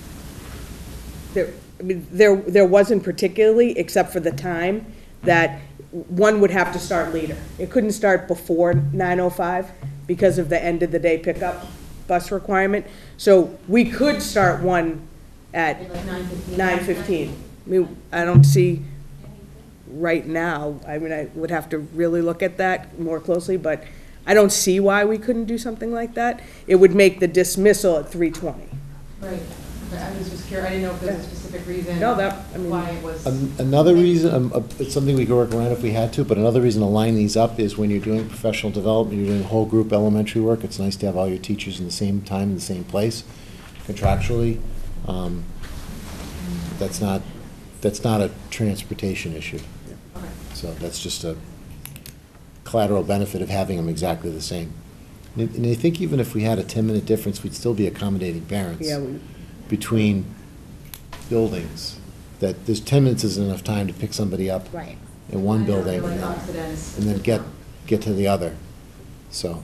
There, I mean, there, there wasn't particularly, except for the time, that one would have to start later. It couldn't start before nine oh five because of the end of the day pickup bus requirement. So we could start one at nine fifteen. I mean, I don't see right now, I mean, I would have to really look at that more closely, but I don't see why we couldn't do something like that. It would make the dismissal at three twenty. Right. I was just curious, I didn't know if there was a specific reason. No, that, I mean. Why it was. An- Another reason, um, uh, it's something we could work around if we had to, but another reason to line these up is when you're doing professional development, you're doing whole group elementary work, it's nice to have all your teachers in the same time, in the same place, contractually. Um, That's not, that's not a transportation issue. Okay. So that's just a collateral benefit of having them exactly the same. And and I think even if we had a ten-minute difference, we'd still be accommodating parents. Yeah, we, Between buildings, that there's ten minutes isn't enough time to pick somebody up Right. in one I know, building like and then, accidents. and then get, get to the other, so.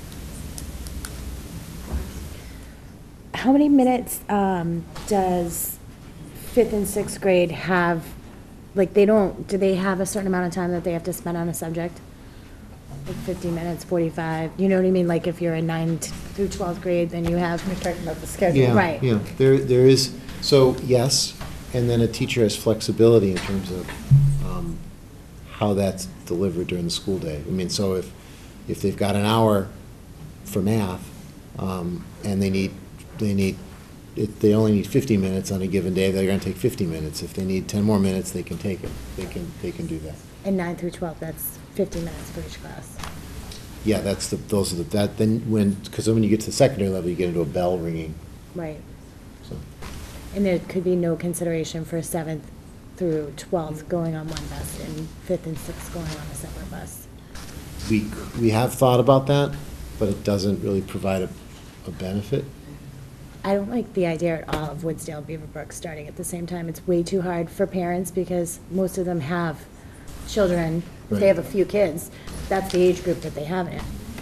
How many minutes um, does fifth and sixth grade have, like, they don't, do they have a certain amount of time that they have to spend on a subject? Like fifty minutes, forty-five, you know what I mean? Like if you're in ninth through twelfth grade, then you have. We're talking about the schedule. Yeah, Right. yeah, there, there is, so, yes, and then a teacher has flexibility in terms of um, how that's delivered during the school day. I mean, so if, if they've got an hour for math, um, and they need, they need, if they only need fifty minutes on a given day, they're gonna take fifty minutes. If they need ten more minutes, they can take it, they can, they can do that. In nine through twelve, that's fifty minutes for each class. Yeah, that's the, those are the, that, then when, because then when you get to the secondary level, you get into a bell ringing, Right. so. And there could be no consideration for seventh through twelfth going on one bus and fifth and sixth going on a separate bus. We, we have thought about that, but it doesn't really provide a, a benefit. I don't like the idea at all of Woodsdale, Beaverbrook starting at the same time. It's way too hard for parents because most of them have children. If they Right. have a few kids, that's the age group that they have it in.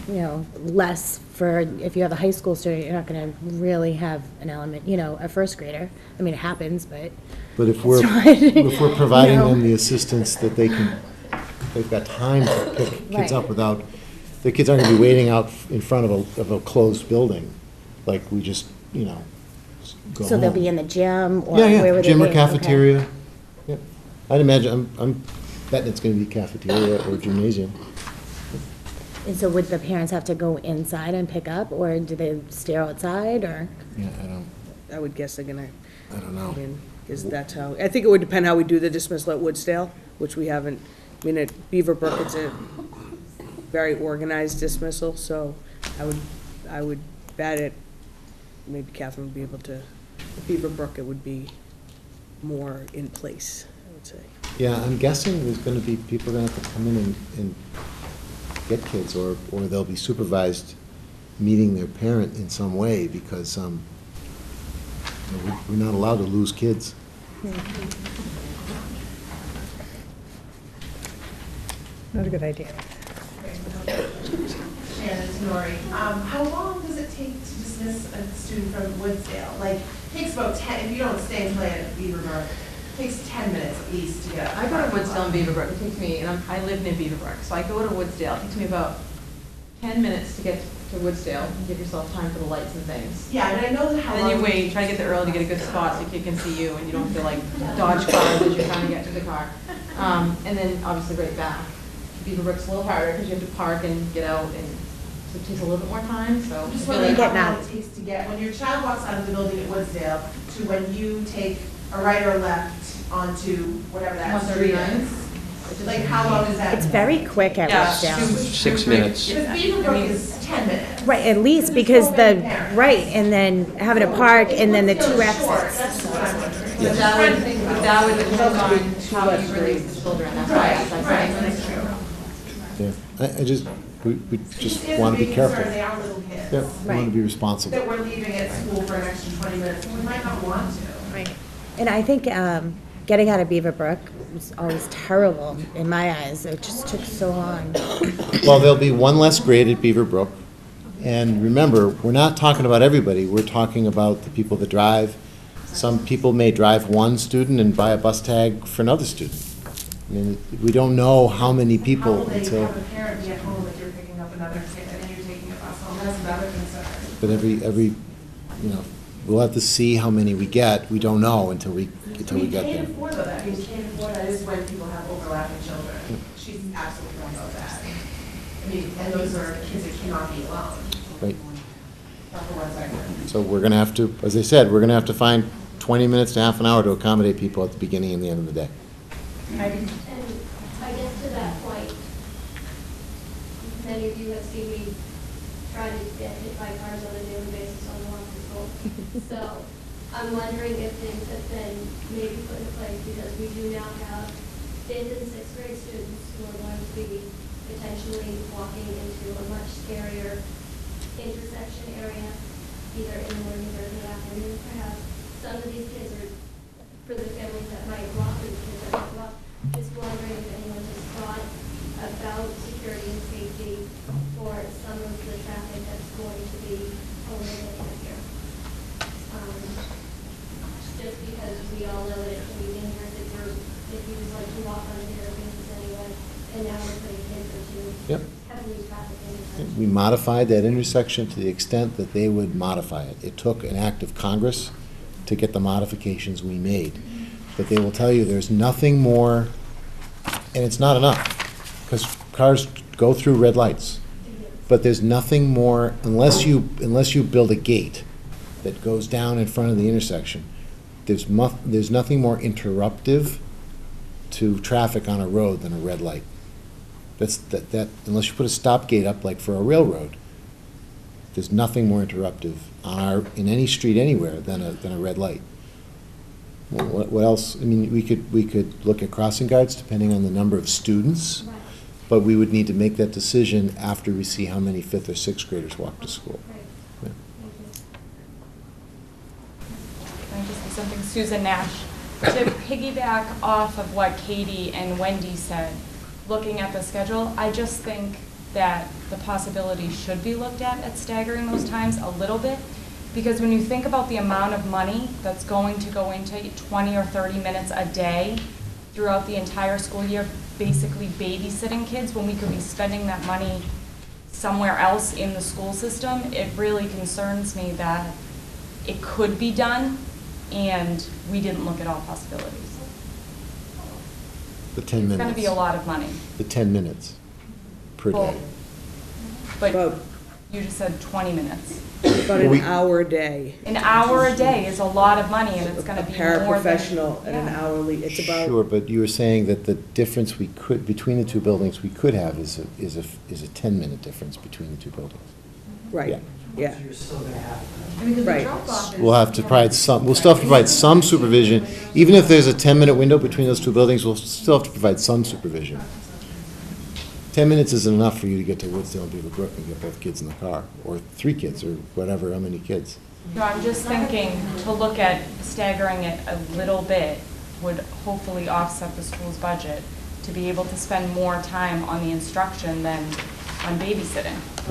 you know, less for, if you have a high school student, you're not gonna really have an element, you know, a first grader. I mean, it happens, but. But if we're, it's not, if we're providing you know. them the assistance that they can, they've got time to pick kids Right. up without, the kids aren't gonna be waiting out in front of a, of a closed building, like we just, you know, s- go So they'll home. be in the gym, or Yeah, where yeah, would they gym or be? Okay. cafeteria. Yep. I'd imagine, I'm, I'm betting it's gonna be cafeteria or gymnasium. And so would the parents have to go inside and pick up, or do they stay outside, or? Yeah, I don't, I would guess they're gonna. I don't know. Is that's how, I think it would depend how we do the dismissal at Woodsdale, which we haven't, I mean, at Beaverbrook, it's a very organized dismissal, so I would, I would bet it, maybe Catherine would be able to, at Beaverbrook, it would be more in place, I would say. Yeah, I'm guessing there's gonna be, people are gonna have to come in and, and get kids, or, or they'll be supervised meeting their parent in some way, because, um, you know, we- we're not allowed to lose kids. Not a good idea. Shannon, it's Nori. Um, how long does it take to dismiss a student from Woodsdale? Like, it takes about ten, if you don't stay and play at Beaverbrook, it takes ten minutes at least to get. I go to Woodsdale and Beaverbrook, it takes me, and I'm, I live near Beaverbrook, so I go to Woodsdale, it takes me about ten minutes to get to Woodsdale, and give yourself time for the lights and things. Yeah, and I know that how And then you long- wait, try to get there early to get a good spot so the kid can see you, and you don't feel like dodge cars as you're trying to get to the car. Um, and then obviously right back. Beaverbrook's a little harder, because you have to park and get out, and so it takes a little bit more time, so. I'm just I feel wondering like- how long it takes to get, when your child walks out of the building at Woodsdale, to when you take a right or left onto whatever that street is. Like, how long is that? It's very quick at Yeah, Woodsdale. Six minutes. Because Beaverbrook is ten minutes. Right, at least, because the, right, and then having a park, and then the two exits. But that would, but that would depend on how you release the children, that's why I asked that question. Yeah, I, I just, we, we just is a wanna be big careful. concern. They are little kids. Yeah, we wanna be responsible. That we're leaving at school for an extra twenty minutes, and we might not want to. Right. And I think um, getting out of Beaverbrook was always terrible in my eyes. It just took so long. Well, there'll be one less grade at Beaverbrook, and remember, we're not talking about everybody, we're talking about the people that drive. Some people may drive one student and buy a bus tag for another student. I mean, we don't know how many How people will they until, have a parent be at home if you're picking up another kid and you're taking a bus home? That's another concern. but every, every, you know, we'll have to see how many we get, we don't know until we, until we get K there. to four though, that means K to four, that is when people have overlapping children. She's absolutely right about that. I mean, and those are kids that cannot be alone. Right. Not for one second. So we're gonna have to, as I said, we're gonna have to find twenty minutes to half an hour to accommodate people at the beginning and the end of the day. And I guess to that point, many of you have seen me try to get hit by cars on a daily basis on the walk to school. So I'm wondering if things have been maybe put in place, because we do now have fifth and sixth grade students who are going to be potentially walking into a much scarier intersection area, either in the morning or in the afternoon perhaps. Some of these kids are, for the families that might walk, or the kids that might walk, just wondering if anyone has thought about security and safety for some of the traffic that's going to be a little bit here. Um, Just because we all know that it can be dangerous if you're, if you just like to walk on a daily basis anyway, and now we're putting kids into Yep. heavily trafficked intersections. We modified that intersection to the extent that they would modify it. It took an act of Congress to get the modifications we made. But they will tell you there's nothing more, and it's not enough, because cars go through red lights. But there's nothing more, unless you, unless you build a gate that goes down in front of the intersection, there's mu, there's nothing more interruptive to traffic on a road than a red light. That's, that, that, unless you put a stop gate up like for a railroad, there's nothing more interruptive on our, in any street anywhere than a, than a red light. Well, What, what else, I mean, we could, we could look at crossing guards depending on the number of students, but we would need to make that decision after we see how many fifth or sixth graders walk to school. Yeah. Can I just say something? Susan Nash. To piggyback off of what Katie and Wendy said, looking at the schedule, I just think that the possibility should be looked at at staggering those times a little bit, because when you think about the amount of money that's going to go into twenty or thirty minutes a day throughout the entire school year, basically babysitting kids, when we could be spending that money somewhere else in the school system, it really concerns me that it could be done and we didn't look at all possibilities. The ten minutes. It's going to be a lot of money. The ten minutes per Well, day. But you just said twenty minutes. About an hour a day. An hour a day is a lot of money, and it's going to be more than... Paraprofessional and an hourly, it's about... Sure, but you were saying that the difference we could, between the two buildings we could have is a, is a, is a ten-minute difference between the two buildings. Right, yeah. You're still gonna have. Right. We'll have to provide some, we'll still have to provide some supervision. Even if there's a ten-minute window between those two buildings, we'll still have to provide some supervision. Ten minutes isn't enough for you to get to Woodsdale and Beaver Brook and get both kids in the car, or three kids, or whatever, how many kids. No, I'm just thinking to look at staggering it a little bit would hopefully offset the school's budget to be able to spend more time on the instruction than on babysitting.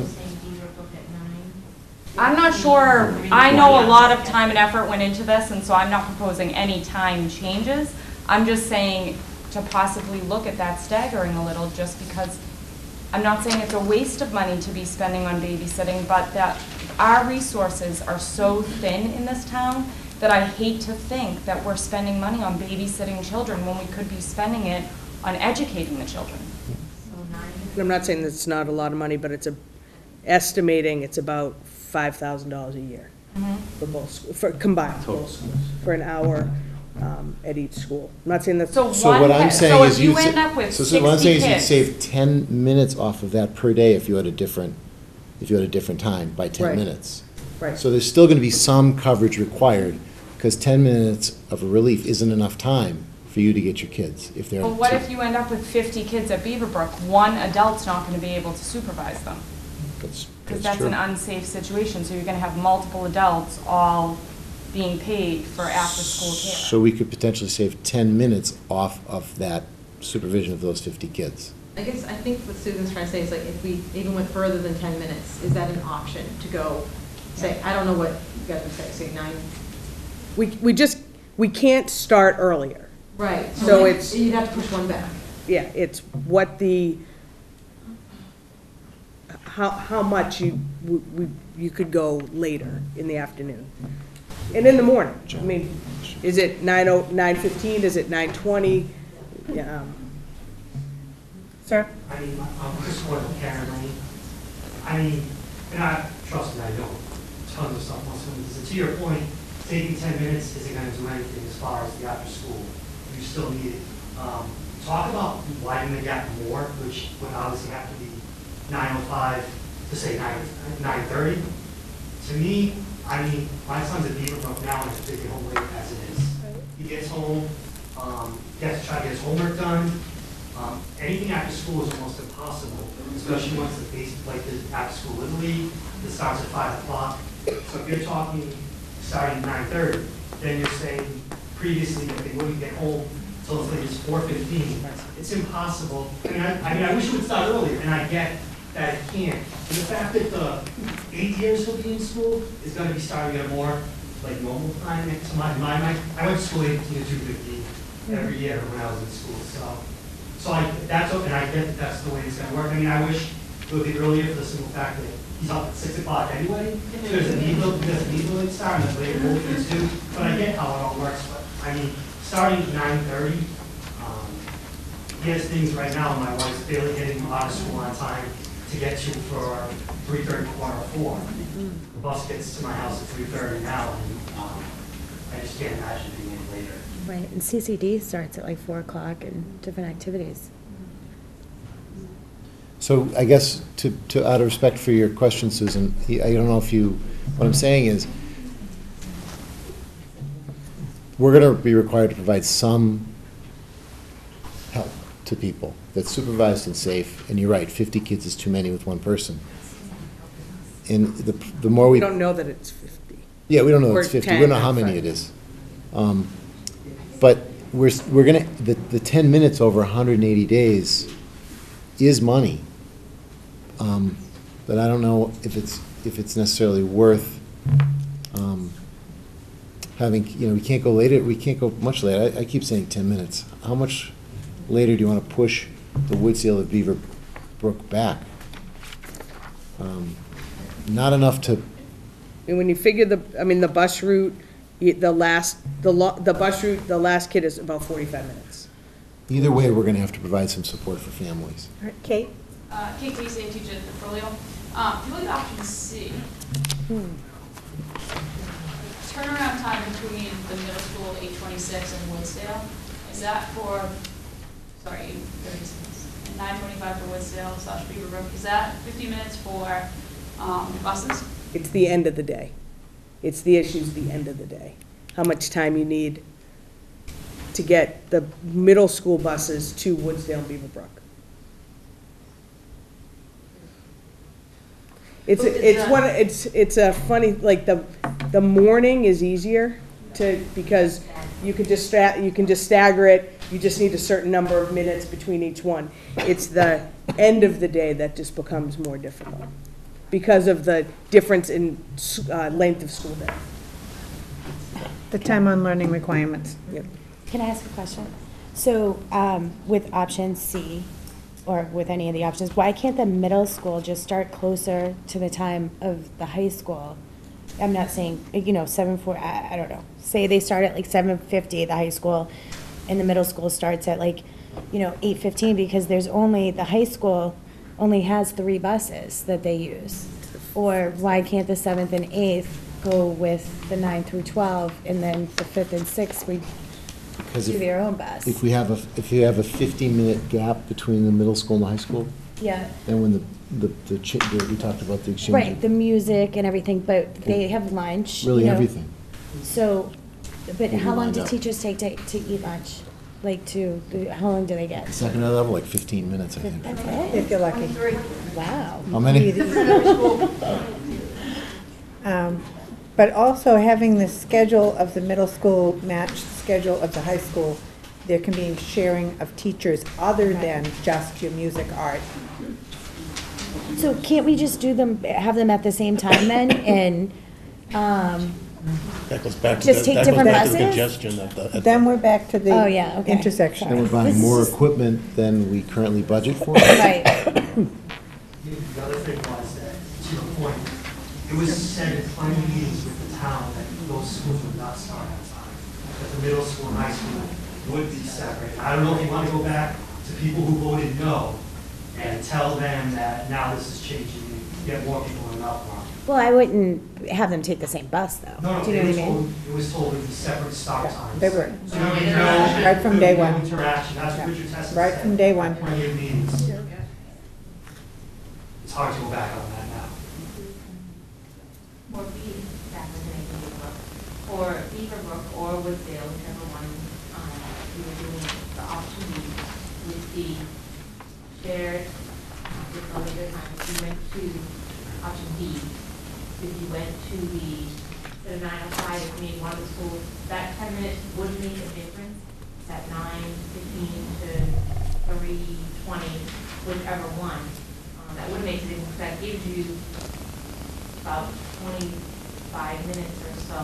I'm not sure, I know a lot of time and effort went into this, and so I'm not proposing any time changes. I'm just saying to possibly look at that staggering a little, just because I'm not saying it's a waste of money to be spending on babysitting, but that our resources are so thin in this town that I hate to think that we're spending money on babysitting children when we could be spending it on educating the children. And I'm not saying that it's not a lot of money, but it's a, estimating it's about five thousand dollars a year Mhm. for both, sch- for combined, both schools, for an hour um, at each school. I'm not saying that's. So So what I'm saying so is if you you'd, end sa- up with so, so what I'm saying is sixty you'd kids. save ten minutes off of that per day if you had a different, if you had a different time by ten Right. minutes. Right. So there's still gonna be some coverage required, because ten minutes of a relief isn't enough time for you to get your kids, if they're. But what two- if you end up with fifty kids at Beaverbrook? One adult's not going to be able to supervise them. That's, Because that's that's true. an unsafe situation, so you're going to have multiple adults all being paid for after-school care. So we could potentially save ten minutes off of that supervision of those fifty kids. I guess, I think what Susan's trying to say is like, if we even went further than ten minutes, is that an option to go, say, I don't know what you guys would say, say nine? We, we just, we can't start earlier. Right. So then it's. You'd have to push one back. Yeah, it's what the, how, how much you, w- we, you could go later in the afternoon. And in the morning, I mean, is it nine oh, nine fifteen, is it nine twenty? Yeah. um, Sir? I mean, I'm Chris Ward from Karen Lane. I mean, and I, trust me, I know tons of stuff on swimming. So to your point, taking ten minutes isn't gonna do anything as far as the after school. You still need it. Um, talk about widening the gap more, which would obviously have to be nine oh five to say nine, nine thirty. To me, I mean, my son's at Beaverbrook now and he's taking home late as it is. He gets home, um, he has to try to get his homework done. Um, anything after school is almost impossible, especially once the base, like the after school little league, that starts at five o'clock. So if you're talking starting at nine thirty, then you're saying previously that they wouldn't get home until as late as four fifteen. It's impossible. I mean, I, I mean, I wish it would start earlier, and I get that it can't. And the fact that the eight years he'll be in school is gonna be starting at a more like normal time. To my, my, my, I went to school eighteen to two fifteen every year when I was in school, so. So I, that's, what- and I get that that's the way it's gonna work. I mean, I wish it would be earlier for the simple fact that he's up at six o'clock anyway. There's a need, there's a need late start, and there's later both kids too. But I get how it all works, but I mean, starting at nine thirty, um, here's things right now, my wife's barely getting out of school on time to get to for three thirty, quarter to four. The bus gets to my house at three thirty now, and, um, I just can't imagine being in later. Right, and C C D starts at like four o'clock and different activities. So I guess to, to, out of respect for your question, Susan, I don't know if you, what I'm saying is, we're gonna be required to provide some help to people that's supervised and safe, and you're right, fifty kids is too many with one person. And the, the more we. We don't know that it's fifty. Yeah, we don't know Or it's fifty, we ten, don't know how or many five. it is. Um, But we're, s- we're gonna, the, the ten minutes over hundred and eighty days is money. um, but I don't know if it's, if it's necessarily worth, um, having, you know, we can't go later, we can't go much later. I, I keep saying ten minutes. How much later do you want to push the Woodsdale at Beaver Brook back? Um, Not enough to, And when you figure the, I mean, the bus route, y- the last, the lo, the bus route, the last kid is about forty-five minutes. either way, we're going to have to provide some support for families. All right, Kate? Uh, Kate Casey, I teach at the Folio. Um, if you look at option C, turnaround time between the middle school, eight twenty-six, and Woodsdale, is that for, sorry, eight thirty-six, and nine twenty-five for Woodsdale slash Beaverbrook, is that fifty minutes for, um, buses? It's the end of the day. It's the issue's the end of the day. How much time you need to get the middle school buses to Woodsdale and Beaverbrook. It's, a- it's one, it's, it's a funny, like, the, the morning is easier to, because you can just, sta- you can just stagger it, you just need a certain number of minutes between each one. It's the end of the day that just becomes more difficult, because of the difference in, s- uh, length of school day. The time on learning requirements. Yep. Can I ask a question? So, um, with option C, or with any of the options, why can't the middle school just start closer to the time of the high school? I'm not saying, you know, seven four, I, I don't know. Say they start at like seven fifty at the high school, and the middle school starts at like, you know, eight fifteen, because there's only, the high school only has three buses that they use. Or why can't the seventh and eighth go with the nine through twelve, and then the fifth and sixth, we Because do if- their own bus? If we have a, if you have a fifteen-minute gap between the middle school and the high school, Yeah. then when the, the, the chi- the- we talked about the exchange. Right, the music and everything, but they have lunch. you Really know. everything. So, but Maybe how long lined do up. teachers take to, to eat lunch? Like to, how long do they get? Second level, like fifteen minutes, I think. That's it? If you're lucky. Wow. How many? Um, But also having the schedule of the middle school match the schedule of the high school, there can be sharing of teachers other than just your music art. So can't we just do them, have them at the same time then, and, um, That goes back to, Just the- take that goes different back to the buses? congestion at the. at the- Then we're back to the Oh, yeah, okay. intersection. Then we're buying This more is- equipment than we currently budget for. right, The other thing was that, to your point, it was said in plenty of meetings with the town that those schools would not start on time, that the middle school and high school would be separate. I don't know if you want to go back to people who voted no and tell them that now this is changing, and get more people in uproar. well, I wouldn't have them take the same bus, though. No, no, Do you it know was what I mean? told, it was told it would be separate start times. They were. So there would be no- Right from day there would one. be no interaction, that's what Richard Testa said. Right from day one. Plenty of meetings. It's hard to go back on that now. Or B, that was an Beaverbrook, or Beaverbrook or Woodsdale, whichever one, um, we were doing the option B with the shared, uh, with the later time, if you went to option B, if you went to the, the nine oh five, if you made one of the schools, that ten minutes would make a difference, that nine fifteen to three twenty, whichever one, um, that would make a difference, that gives you about twenty-five minutes or so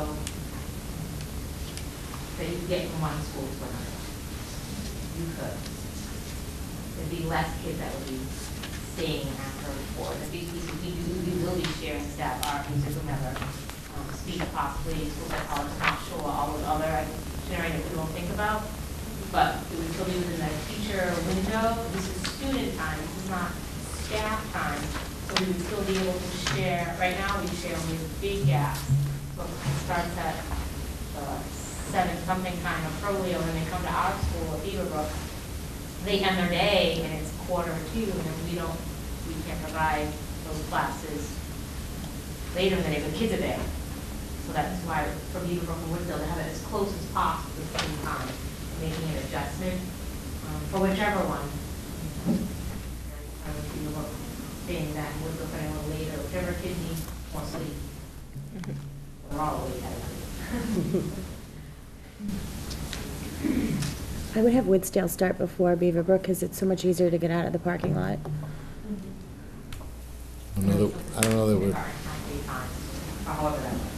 that you get from one school to another. You could. There'd be less kids that would be staying after before. The big piece, we do, we will be sharing staff, our music, whomever, um, speak possibly, schools like college, not sure, all the other itinerary that we won't think about. But it would still be within the teacher window. This is student time, this is not staff time. So we would still be able to share, right now we share only big gaps. So it starts at uh, seven something time of Prolio, and then they come to our school at Beaverbrook. They end their day and it's quarter to two, and then we don't, we can't provide those classes later in the day, but kids are there. So that's why for Beaverbrook and Woodsdale, to have it as close as possible at the same time, making an adjustment um, for whichever one. I would be a little saying that would look a little later, whichever kid needs more sleep. We're all awake at it. I would have Woodsdale start before Beaverbrook, because it's so much easier to get out of the parking lot. I don't know that, I don't know that we're, Or however that works.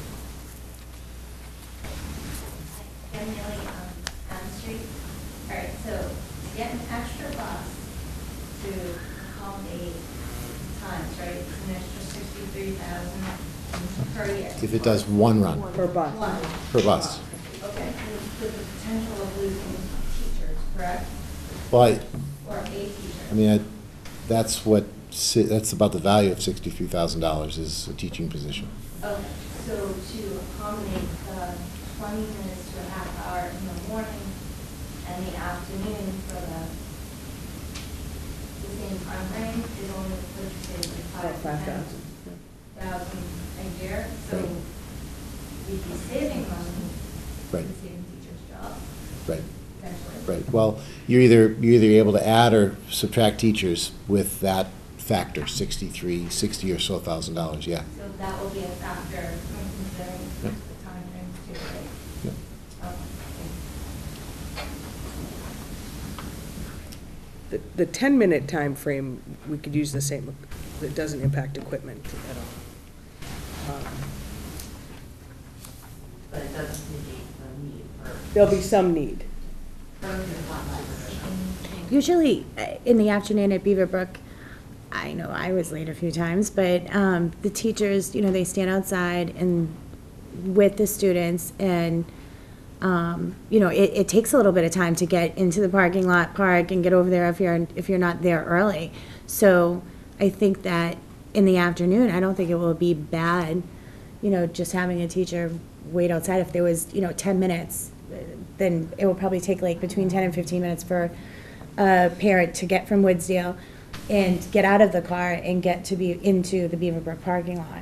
Emily, um, Elm Street. All right, so to get an extra bus to accommodate times, right, it's an extra sixty-three thousand per year. if it does one run Per bus. One. per bus. Okay, with with the potential of losing teachers, correct? But, Or a teacher. I mean, I, that's what, si- that's about the value of sixty-three thousand dollars is a teaching position. Okay, so to accommodate the twenty minutes to a half hour in the morning and the afternoon for the, the same time frame is only purchasing like About five five to ten thousand. thousand a year, so Right. we'd be saving money, Right. and saving teachers' jobs, Right. potentially. Right, well, you're either, you're either able to add or subtract teachers with that factor, sixty-three, sixty or so thousand dollars, yeah. So that will be a factor when considering Yep. the time frames too, right? Yep. Okay. The, the ten-minute time frame, we could use the same, it doesn't impact equipment at all. Um, But it doesn't negate the need for. There'll be some need. Usually, uh, in the afternoon at Beaverbrook, I know I was late a few times, but um, the teachers, you know, they stand outside and with the students, and um, you know, it, it takes a little bit of time to get into the parking lot, park, and get over there if you're if you're not there early. So I think that in the afternoon, I don't think it will be bad, you know, just having a teacher wait outside. If there was, you know, ten minutes, then it will probably take like between ten and fifteen minutes for a parent to get from Woodsdale and get out of the car and get to be into the Beaverbrook parking lot.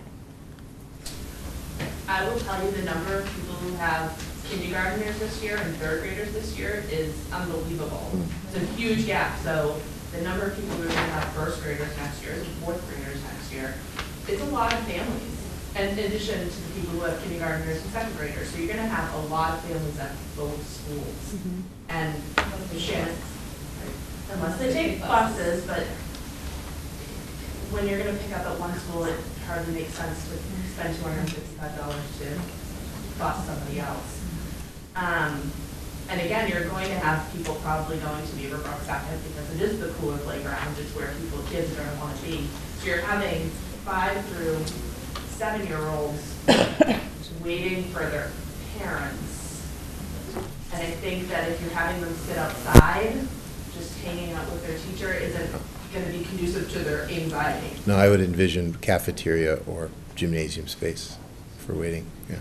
I will tell you the number of people who have kindergartners this year and third graders this year is unbelievable. It's a huge gap. So the number of people who are going to have first graders next year and fourth graders next year, it's a lot of families. And in addition to the people who have kindergartners and second graders. So you're going to have a lot of families at both schools. Mm-hmm. And Shannon, unless they take buses, but when you're gonna pick up at one school, it hardly makes sense to spend two hundred and fifty-five dollars to bus somebody else. Um, and again, you're going to have people probably going to Beaverbrook second because it is the cooler playground, it's where people, kids are gonna wanna be. So you're having five through seven-year-olds waiting for their parents. And I think that if you're having them sit outside, just hanging out with their teacher isn't going to be conducive to their anxiety. No, I would envision cafeteria or gymnasium space for waiting, yeah.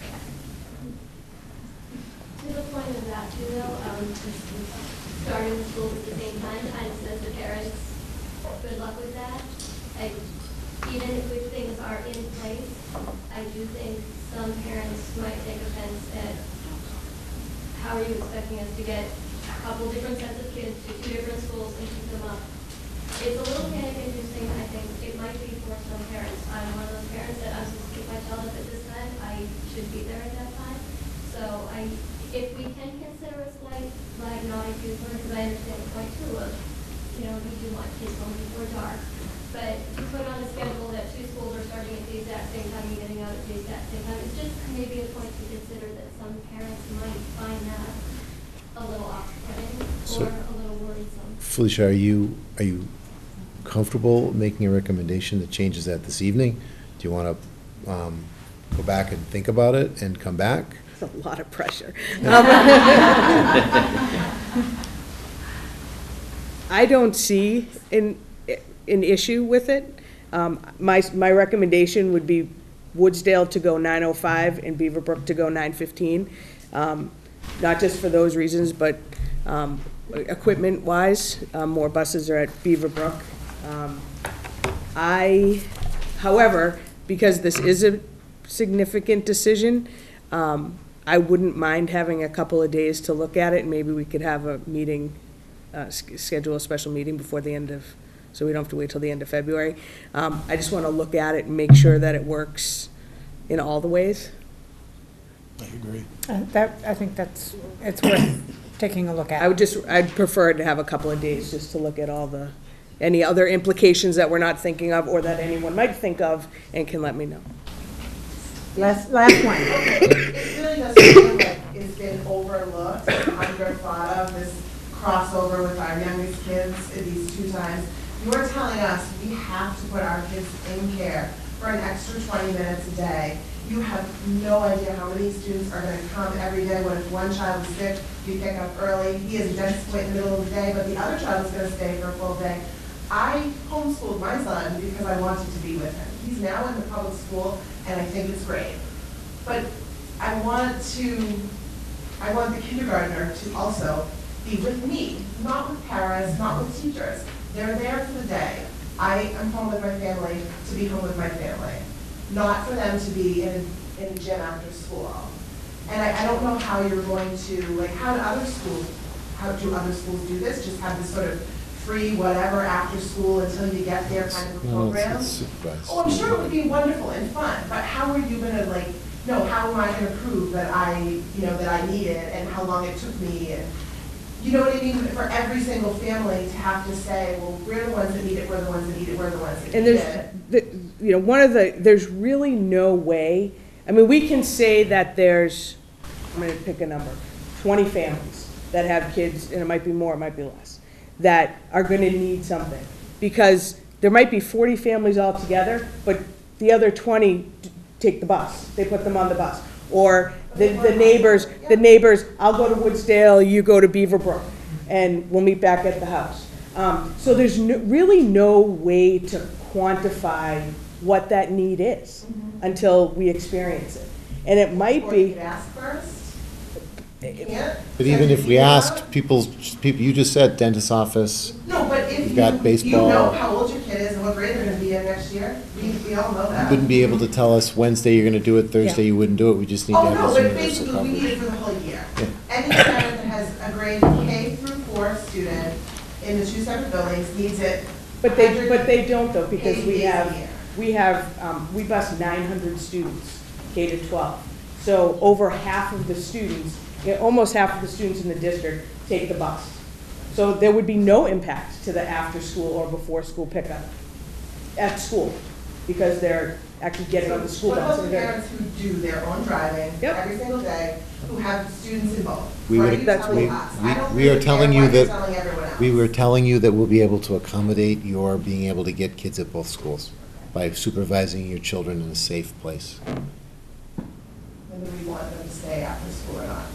To the point of that too, though, um, starting the schools at the same time, kind of says the parents, good luck with that. I, even if which things are in place, I do think some parents might take offense at how are you expecting us to get a couple different sets of kids to two different schools and keep them up. It's a little panic inducing, I think. It might be for some parents. I'm one of those parents that I'm supposed to keep my child up at this time. I should be there at that time. So I, if we can consider a slight lag, not a huge one, because I understand the point too of, you know, we do want kids home before dark. But to put on a schedule that two schools are starting at the exact same time and getting out at the exact same time, it's just maybe a point to consider that some parents might find that a little off-putting So- or a little worrisome. Felicia, are you, are you comfortable making a recommendation that changes that this evening? Do you want to um, go back and think about it and come back? It's a lot of pressure. Um, I don't see an, an issue with it. Um, My, my recommendation would be Woodsdale to go nine oh five and Beaverbrook to go nine fifteen. Um, Not just for those reasons, but um, equipment-wise, um, more buses are at Beaverbrook. Um, I, however, because this is a significant decision, um, I wouldn't mind having a couple of days to look at it, and maybe we could have a meeting, uh, s- schedule a special meeting before the end of, so we don't have to wait till the end of February. Um, I just want to look at it and make sure that it works in all the ways. I agree. Uh, That, I think that's, it's worth taking a look at. I would just, I'd prefer to have a couple of days just to look at all the any other implications that we're not thinking of or that anyone might think of, and can let me know. Last, last one. It really does feel like it's been overlooked, underthought of, this crossover with our youngest kids at these two times. You're telling us we have to put our kids in care for an extra twenty minutes a day. You have no idea how many students are going to come every day. When if one child is sick, you pick up early. He has a dentist appointment in the middle of the day, but the other child is going to stay for a full day. I homeschooled my son because I wanted to be with him. He's now in the public school, and I think it's great. But I want to, I want the kindergartner to also be with me, not with parents, not with teachers. They're there for the day. I am home with my family to be home with my family, not for them to be in, in a gym after school. And I, I don't know how you're going to, like, how do other schools, how do other schools do this? Just have this sort of free whatever after school until you get there kind of a program? Oh, I'm sure it would be wonderful and fun, but how are you going to, like, no, how am I going to prove that I, you know, that I need it and how long it took me? And you know what I mean? For every single family to have to say, well, we're the ones that need it, we're the ones that need it, we're the ones that And need there's, it. the, you know, one of the, there's really no way, I mean, we can say that there's, I'm gonna pick a number, twenty families that have kids, and it might be more, it might be less, that are gonna need something. Because there might be forty families altogether, but the other twenty take the bus. They put them on the bus. Or the, the neighbors, the neighbors, I'll go to Woodsdale, you go to Beaverbrook, and we'll meet back at the house. Um, so there's no, really no way to quantify what that need is Mm-hmm. until we experience it. And it might Or you be. could ask first. You can't. But even if we asked people, people, you just said dentist's office, No, but if you've you, got you know baseball. how old your kid is and what grade they're going to be in next year, we, we all know You that. wouldn't be able to tell us Wednesday you're gonna do it, Thursday you wouldn't do it, we just need to Oh, have no, this but universal basically, we need coverage. it for the whole year. Yeah. Any parent that has a grade K through four student in the two separate buildings needs it. But they, but they don't though, because eighty we days a have, year. we have, um, we bus nine hundred students, K to twelve. So over half of the students, yeah, almost half of the students in the district take the bus. So there would be no impact to the after-school or before-school pickup at school, because they're actually getting on the school What bus. about and the they're- parents who do their own driving every single day, who have students in both? We What would, are you that's, telling we, us? I we- don't we are really telling care you what you're telling that, everyone else. we were telling you that we'll be able to accommodate your being able to get kids at both schools by supervising your children in a safe place. Whether we want them to stay after school or not.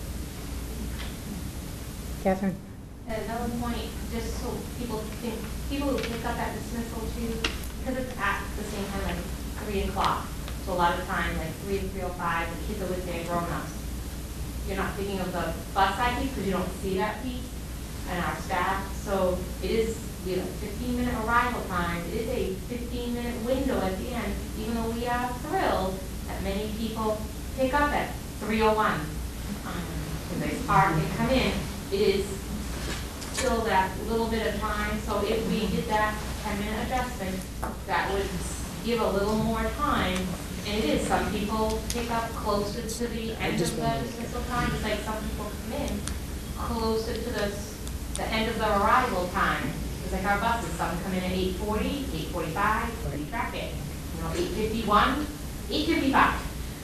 Catherine? At another point, just so people think, people who pick up at dismissal too, because it's at the same time, like three o'clock. So a lot of times, like three to three oh five, the kids are with their grown-ups. You're not thinking of the bus side piece because you don't see that piece and our staff. So it is, we have a fifteen minute arrival time. It is a fifteen minute window at the end, even though we are thrilled that many people pick up at three oh one. Because they park and come in, it is still that little bit of time. So if we did that ten minute adjustment, that would give a little more time. And it is, some people pick up closer to the end of the dismissal time, just like some people come in closer to the, the end of the arrival time. It's like our buses, some come in at eight forty, eight forty-five, we track it. You know, eight fifty-one, eight fifty-five.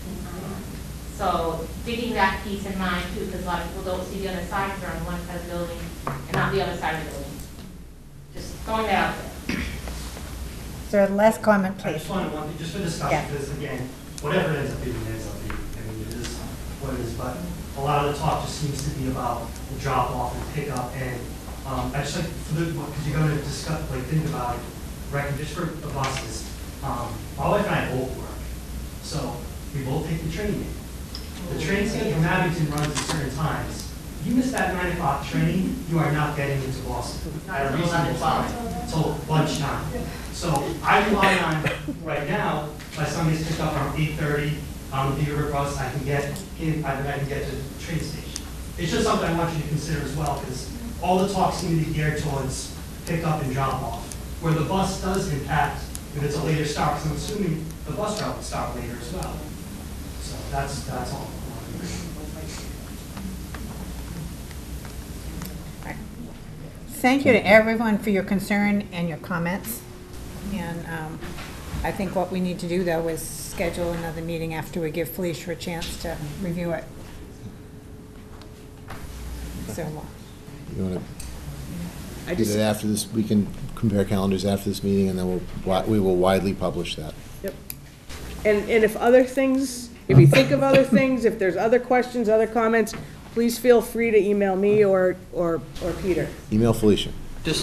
So digging that piece in mind too, because a lot of people don't see the other side, they're on one side of the building and not the other side of the building. Just throwing that out there. Sir, last comment, I please. just wanted one, thing, just for discussion, Yeah. because again, whatever it ends up being, it ends up being. I mean, it is what it is, but a lot of the talk just seems to be about the drop off and pick up, and um, I just like, for the, because you're going to discuss, like, think about it, right, just for the buses, um, my wife and I both work, so we both take the train in. The train schedule from Abington runs at certain times. If you miss that nine o'clock train, you are not getting into Boston at a reasonable time until lunchtime. So I rely on, right now, my son gets picked up around eight thirty on the Beaver bus, I can get in, I I can get to the train station. It's just something I want you to consider as well, because all the talk seems to be geared towards pick up and drop off, where the bus does impact if it's a later start, because I'm assuming the bus route will start later as well. So that's, that's all. thank you to everyone for your concern and your comments. And um, I think what we need to do, though, is schedule another meeting after we give Felicia a chance to review it. So, You want to do that after this, we can compare calendars after this meeting, and then we'll, wi- we will widely publish that. Yep. And, and if other things, if you think of other things, if there's other questions, other comments, please feel free to email me or, or, or Peter. Email Felicia. Just,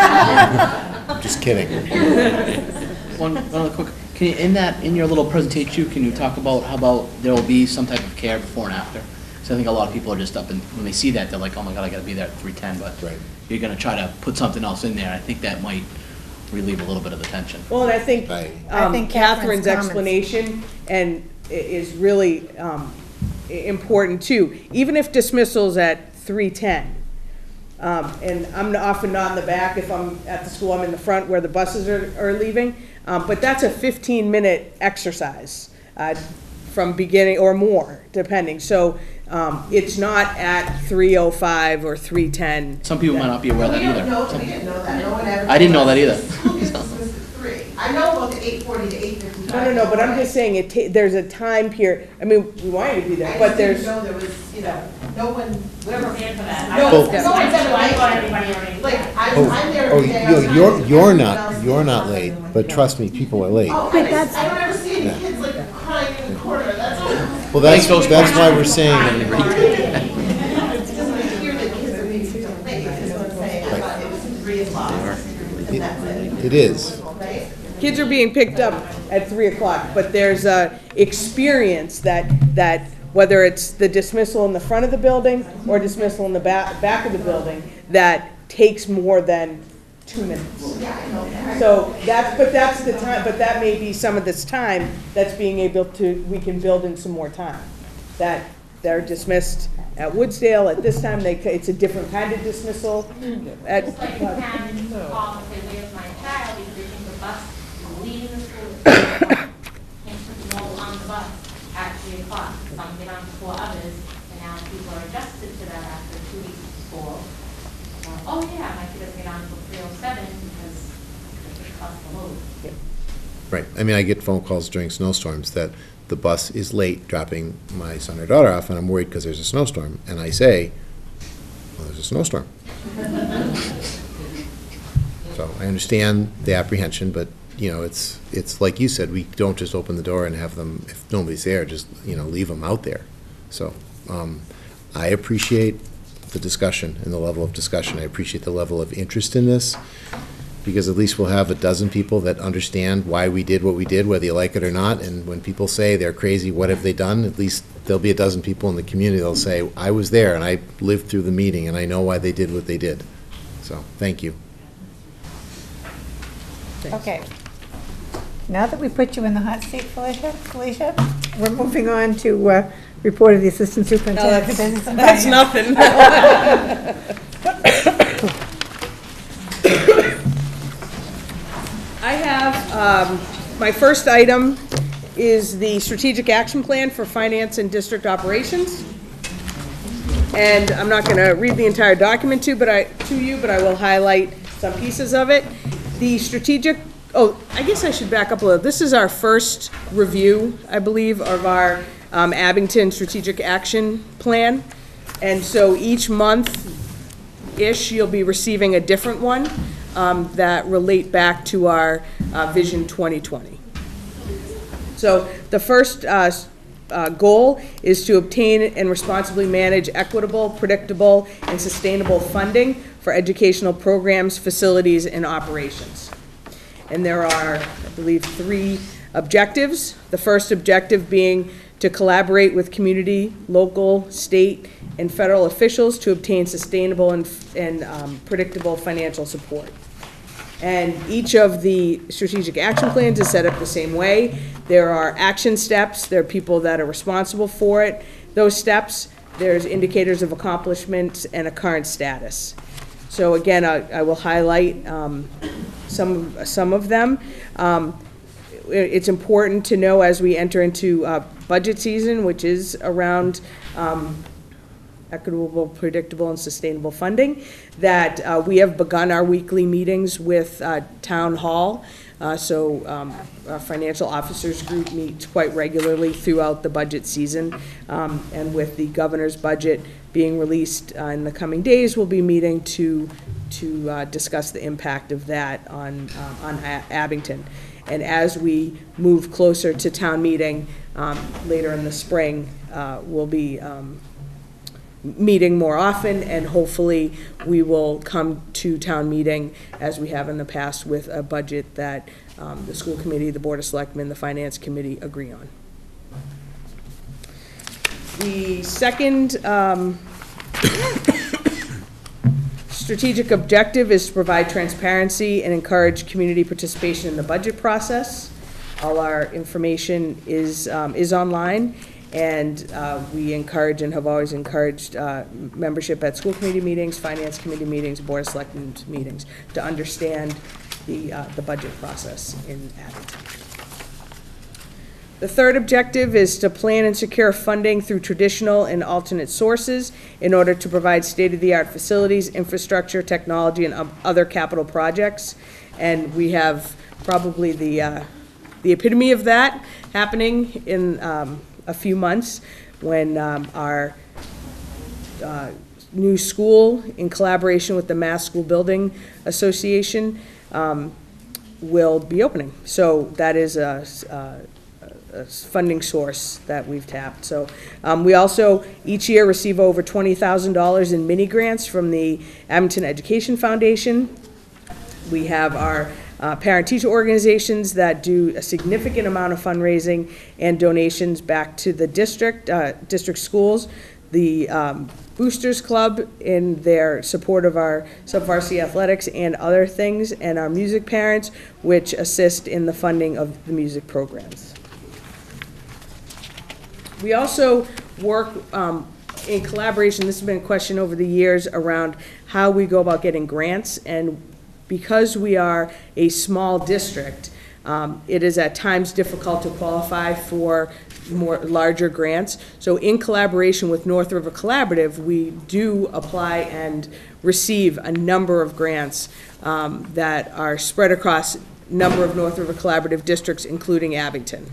I'm just kidding. one, one other quick, can you, in that, in your little presentation, can you talk about how about there will be some type of care before and after? So I think a lot of people are just up and, when they see that, they're like, oh my God, I gotta be there at three ten, but right. You're gonna try to put something else in there. I think that might relieve a little bit of the tension. Well, and I think, Right. I um, think Catherine's Catherine's comments- explanation and i- is really, um, i- important too. Even if dismissal's at three ten, um, and I'm often not in the back, if I'm at the school, I'm in the front where the buses are, are leaving, um, but that's a fifteen minute exercise, uh, from beginning, or more, depending. So, um, it's not at three oh five or three ten. Some people might not be aware of that We don't either. know, Some- we didn't know that, no one ever. I didn't know told that us. either. School gets dismissed at three. I know about the eight forty to eight fifty-five. No, no, no, but I'm just saying, it ta, there's a time period, I mean, we want you to be there, I but just didn't there's. know there was, you know, no one. We're prepared for that. No, I no was- one's I ever I late. thought everybody already. Like, I'm, Oh, I'm there oh, every day. you're, I'm you're, not- you're everyone not, else you're is not late, but trust me, people are late. Oh, But I that's- just, I don't ever see any Yeah. kids like crying in the corner, that's all. Well, that's, Thanks, that's why we're saying, It's just like hear that kids are being so late, is what I'm saying. I thought it was three o'clock, and that's it. it is. Right? Kids are being picked up at three o'clock, but there's a experience that, that, whether it's the dismissal in the front of the building or dismissal in the back, back of the building, that takes more than two minutes. Yeah, I know that. So that's, but that's the time, but that may be some of this time that's being able to, we can build in some more time. That they're dismissed at Woodsdale, at this time, they, it's a different kind of dismissal. At, Just like the parents call and say, where's my child, because they think the bus is leaving the school at three o'clock. Can't put them all on the bus at three o'clock. Some get on before others, and now people are adjusted to that after two weeks of school. Uh, Oh, yeah, my kid doesn't get on until three oh seven because it's bus the load. Right, I mean, I get phone calls during snowstorms that the bus is late dropping my son or daughter off, and I'm worried because there's a snowstorm, and I say, well, there's a snowstorm. So I understand the apprehension, but, you know, it's, it's like you said, we don't just open the door and have them, if nobody's there, just, you know, leave them out there. So, um, I appreciate the discussion and the level of discussion. I appreciate the level of interest in this, because at least we'll have a dozen people that understand why we did what we did, whether you like it or not. And when people say they're crazy, what have they done? At least there'll be a dozen people in the community that'll say, I was there and I lived through the meeting and I know why they did what they did. So, thank you. Okay. Now that we put you in the hot seat, Felicia, Felicia, we're moving on to uh, report of the assistant superintendent. for business and That's finance. nothing. I have, um, my first item is the strategic action plan for finance and district operations. And I'm not gonna read the entire document to, but I, to you, but I will highlight some pieces of it. The strategic, oh, I guess I should back up a little. This is our first review, I believe, of our um, Abington Strategic Action Plan. And so each month-ish, you'll be receiving a different one um, that relate back to our uh, Vision twenty twenty. So the first uh, uh, goal is to obtain and responsibly manage equitable, predictable, and sustainable funding for educational programs, facilities, and operations. And there are, I believe, three objectives. The first objective being to collaborate with community, local, state, and federal officials to obtain sustainable and, and um, predictable financial support. And each of the strategic action plans is set up the same way. There are action steps, there are people that are responsible for it. Those steps, there's indicators of accomplishment and a current status. So again, I, I will highlight um, some, some of them. Um, it's important to know as we enter into uh, budget season, which is around um, equitable, predictable, and sustainable funding, that uh, we have begun our weekly meetings with uh, Town Hall. Uh, So um, our financial officers group meets quite regularly throughout the budget season. Um, And with the governor's budget being released uh, in the coming days, we'll be meeting to, to uh, discuss the impact of that on, uh, on A- Abington. And as we move closer to town meeting um, later in the spring, uh, we'll be um, meeting more often, and hopefully we will come to town meeting, as we have in the past, with a budget that um, the school committee, the board of selectmen, the finance committee agree on. The second um, strategic objective is to provide transparency and encourage community participation in the budget process. All our information is, um, is online, and uh, we encourage and have always encouraged uh, membership at school committee meetings, finance committee meetings, board of selectmen meetings, to understand the, uh, the budget process in Abington. The third objective is to plan and secure funding through traditional and alternate sources in order to provide state-of-the-art facilities, infrastructure, technology, and other capital projects. And we have probably the, uh, the epitome of that happening in um, a few months, when um, our uh, new school, in collaboration with the Mass School Building Association, um, will be opening. So that is a, a a funding source that we've tapped. So um, we also each year receive over twenty thousand dollars in mini grants from the Abington Education Foundation. We have our uh, parent-teacher organizations that do a significant amount of fundraising and donations back to the district, uh, district schools. The um, Boosters Club in their support of our sub-varsity athletics and other things, and our music parents, which assist in the funding of the music programs. We also work um, in collaboration, this has been a question over the years, around how we go about getting grants. And because we are a small district, um, it is at times difficult to qualify for more larger grants. So in collaboration with North River Collaborative, we do apply and receive a number of grants um, that are spread across a number of North River Collaborative districts, including Abington.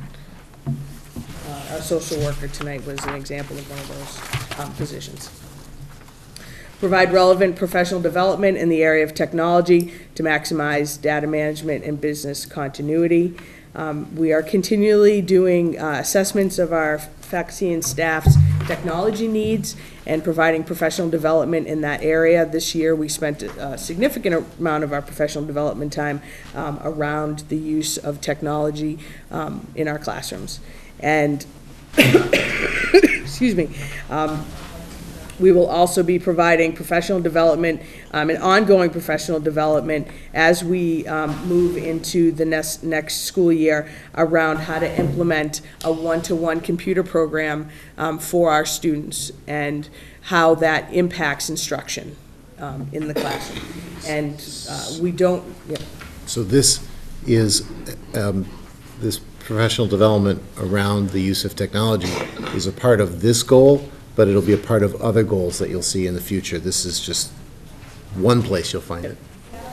Our social worker tonight was an example of one of those um, positions. Provide relevant professional development in the area of technology to maximize data management and business continuity. Um, we are continually doing uh, assessments of our faculty and staff's technology needs and providing professional development in that area. This year we spent a significant amount of our professional development time um, around the use of technology um, in our classrooms. And excuse me, um, we will also be providing professional development um, and ongoing professional development as we um, move into the next, next school year around how to implement a one-to-one computer program um, for our students and how that impacts instruction um, in the classroom. And uh, we don't, yeah. So this is, um, this professional development around the use of technology is a part of this goal, but it'll be a part of other goals that you'll see in the future. This is just one place you'll find it.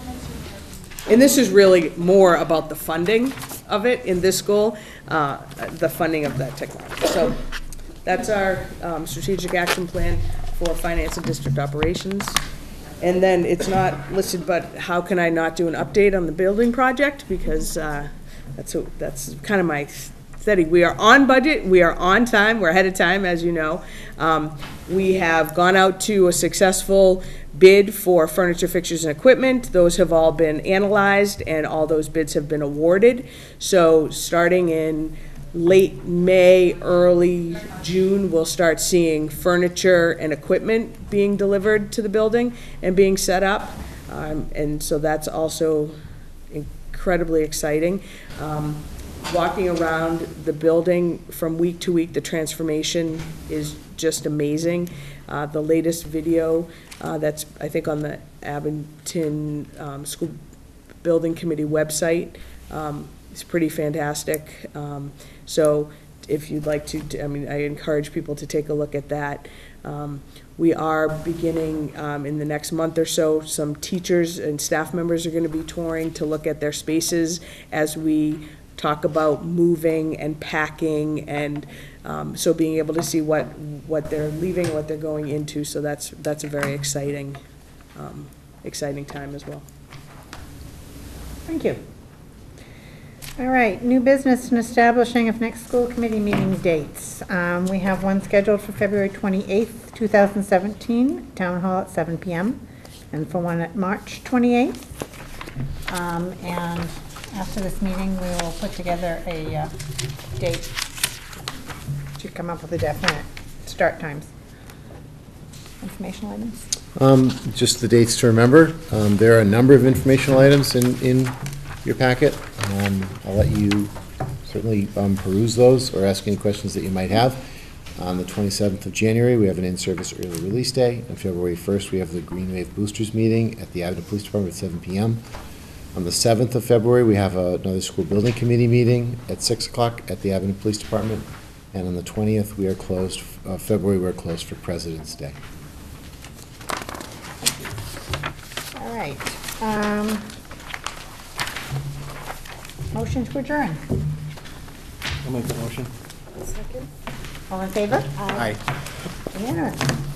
And this is really more about the funding of it in this goal, uh, the funding of that technology. So that's our um, strategic action plan for finance and district operations. And then it's not listed, but how can I not do an update on the building project? Because uh, that's, a, that's kind of my steady. We are on budget, we are on time, we're ahead of time, as you know. Um, we have gone out to a successful bid for furniture, fixtures, and equipment. Those have all been analyzed, and all those bids have been awarded. So starting in late May, early June, we'll start seeing furniture and equipment being delivered to the building and being set up. Um, and so that's also incredibly exciting. Um, walking around the building from week to week, the transformation is just amazing. Uh, the latest video uh, that's, I think, on the Abington um, School Building Committee website um, is pretty fantastic. Um, so if you'd like to, I mean, I encourage people to take a look at that. Um, We are beginning, um, in the next month or so, some teachers and staff members are going to be touring to look at their spaces as we talk about moving and packing, and um, so being able to see what, what they're leaving, what they're going into, so that's, that's a very exciting, um, exciting time as well. Thank you. All right, new business and establishing of next school committee meeting dates. Um, we have one scheduled for February twenty-eighth, two thousand seventeen, Town Hall at seven P M, and for one at March twenty-eighth. Um, and after this meeting, we will put together a uh, date to come up with a definite start times. Informational items? Um, just the dates to remember. Um, there are a number of informational items in, in your packet. Um, I'll let you certainly um, peruse those or ask any questions that you might have. On the twenty-seventh of January, we have an in-service early release day. On February first, we have the Green Wave Boosters meeting at the Abington Police Department at seven P M On the seventh of February, we have a, another school building committee meeting at six o'clock at the Abington Police Department. And on the twentieth, we are closed, uh, February, we're closed for President's Day. All right. Um, motion to adjourn. I'll make the motion. Second. All in favor? Aye. Unanimous.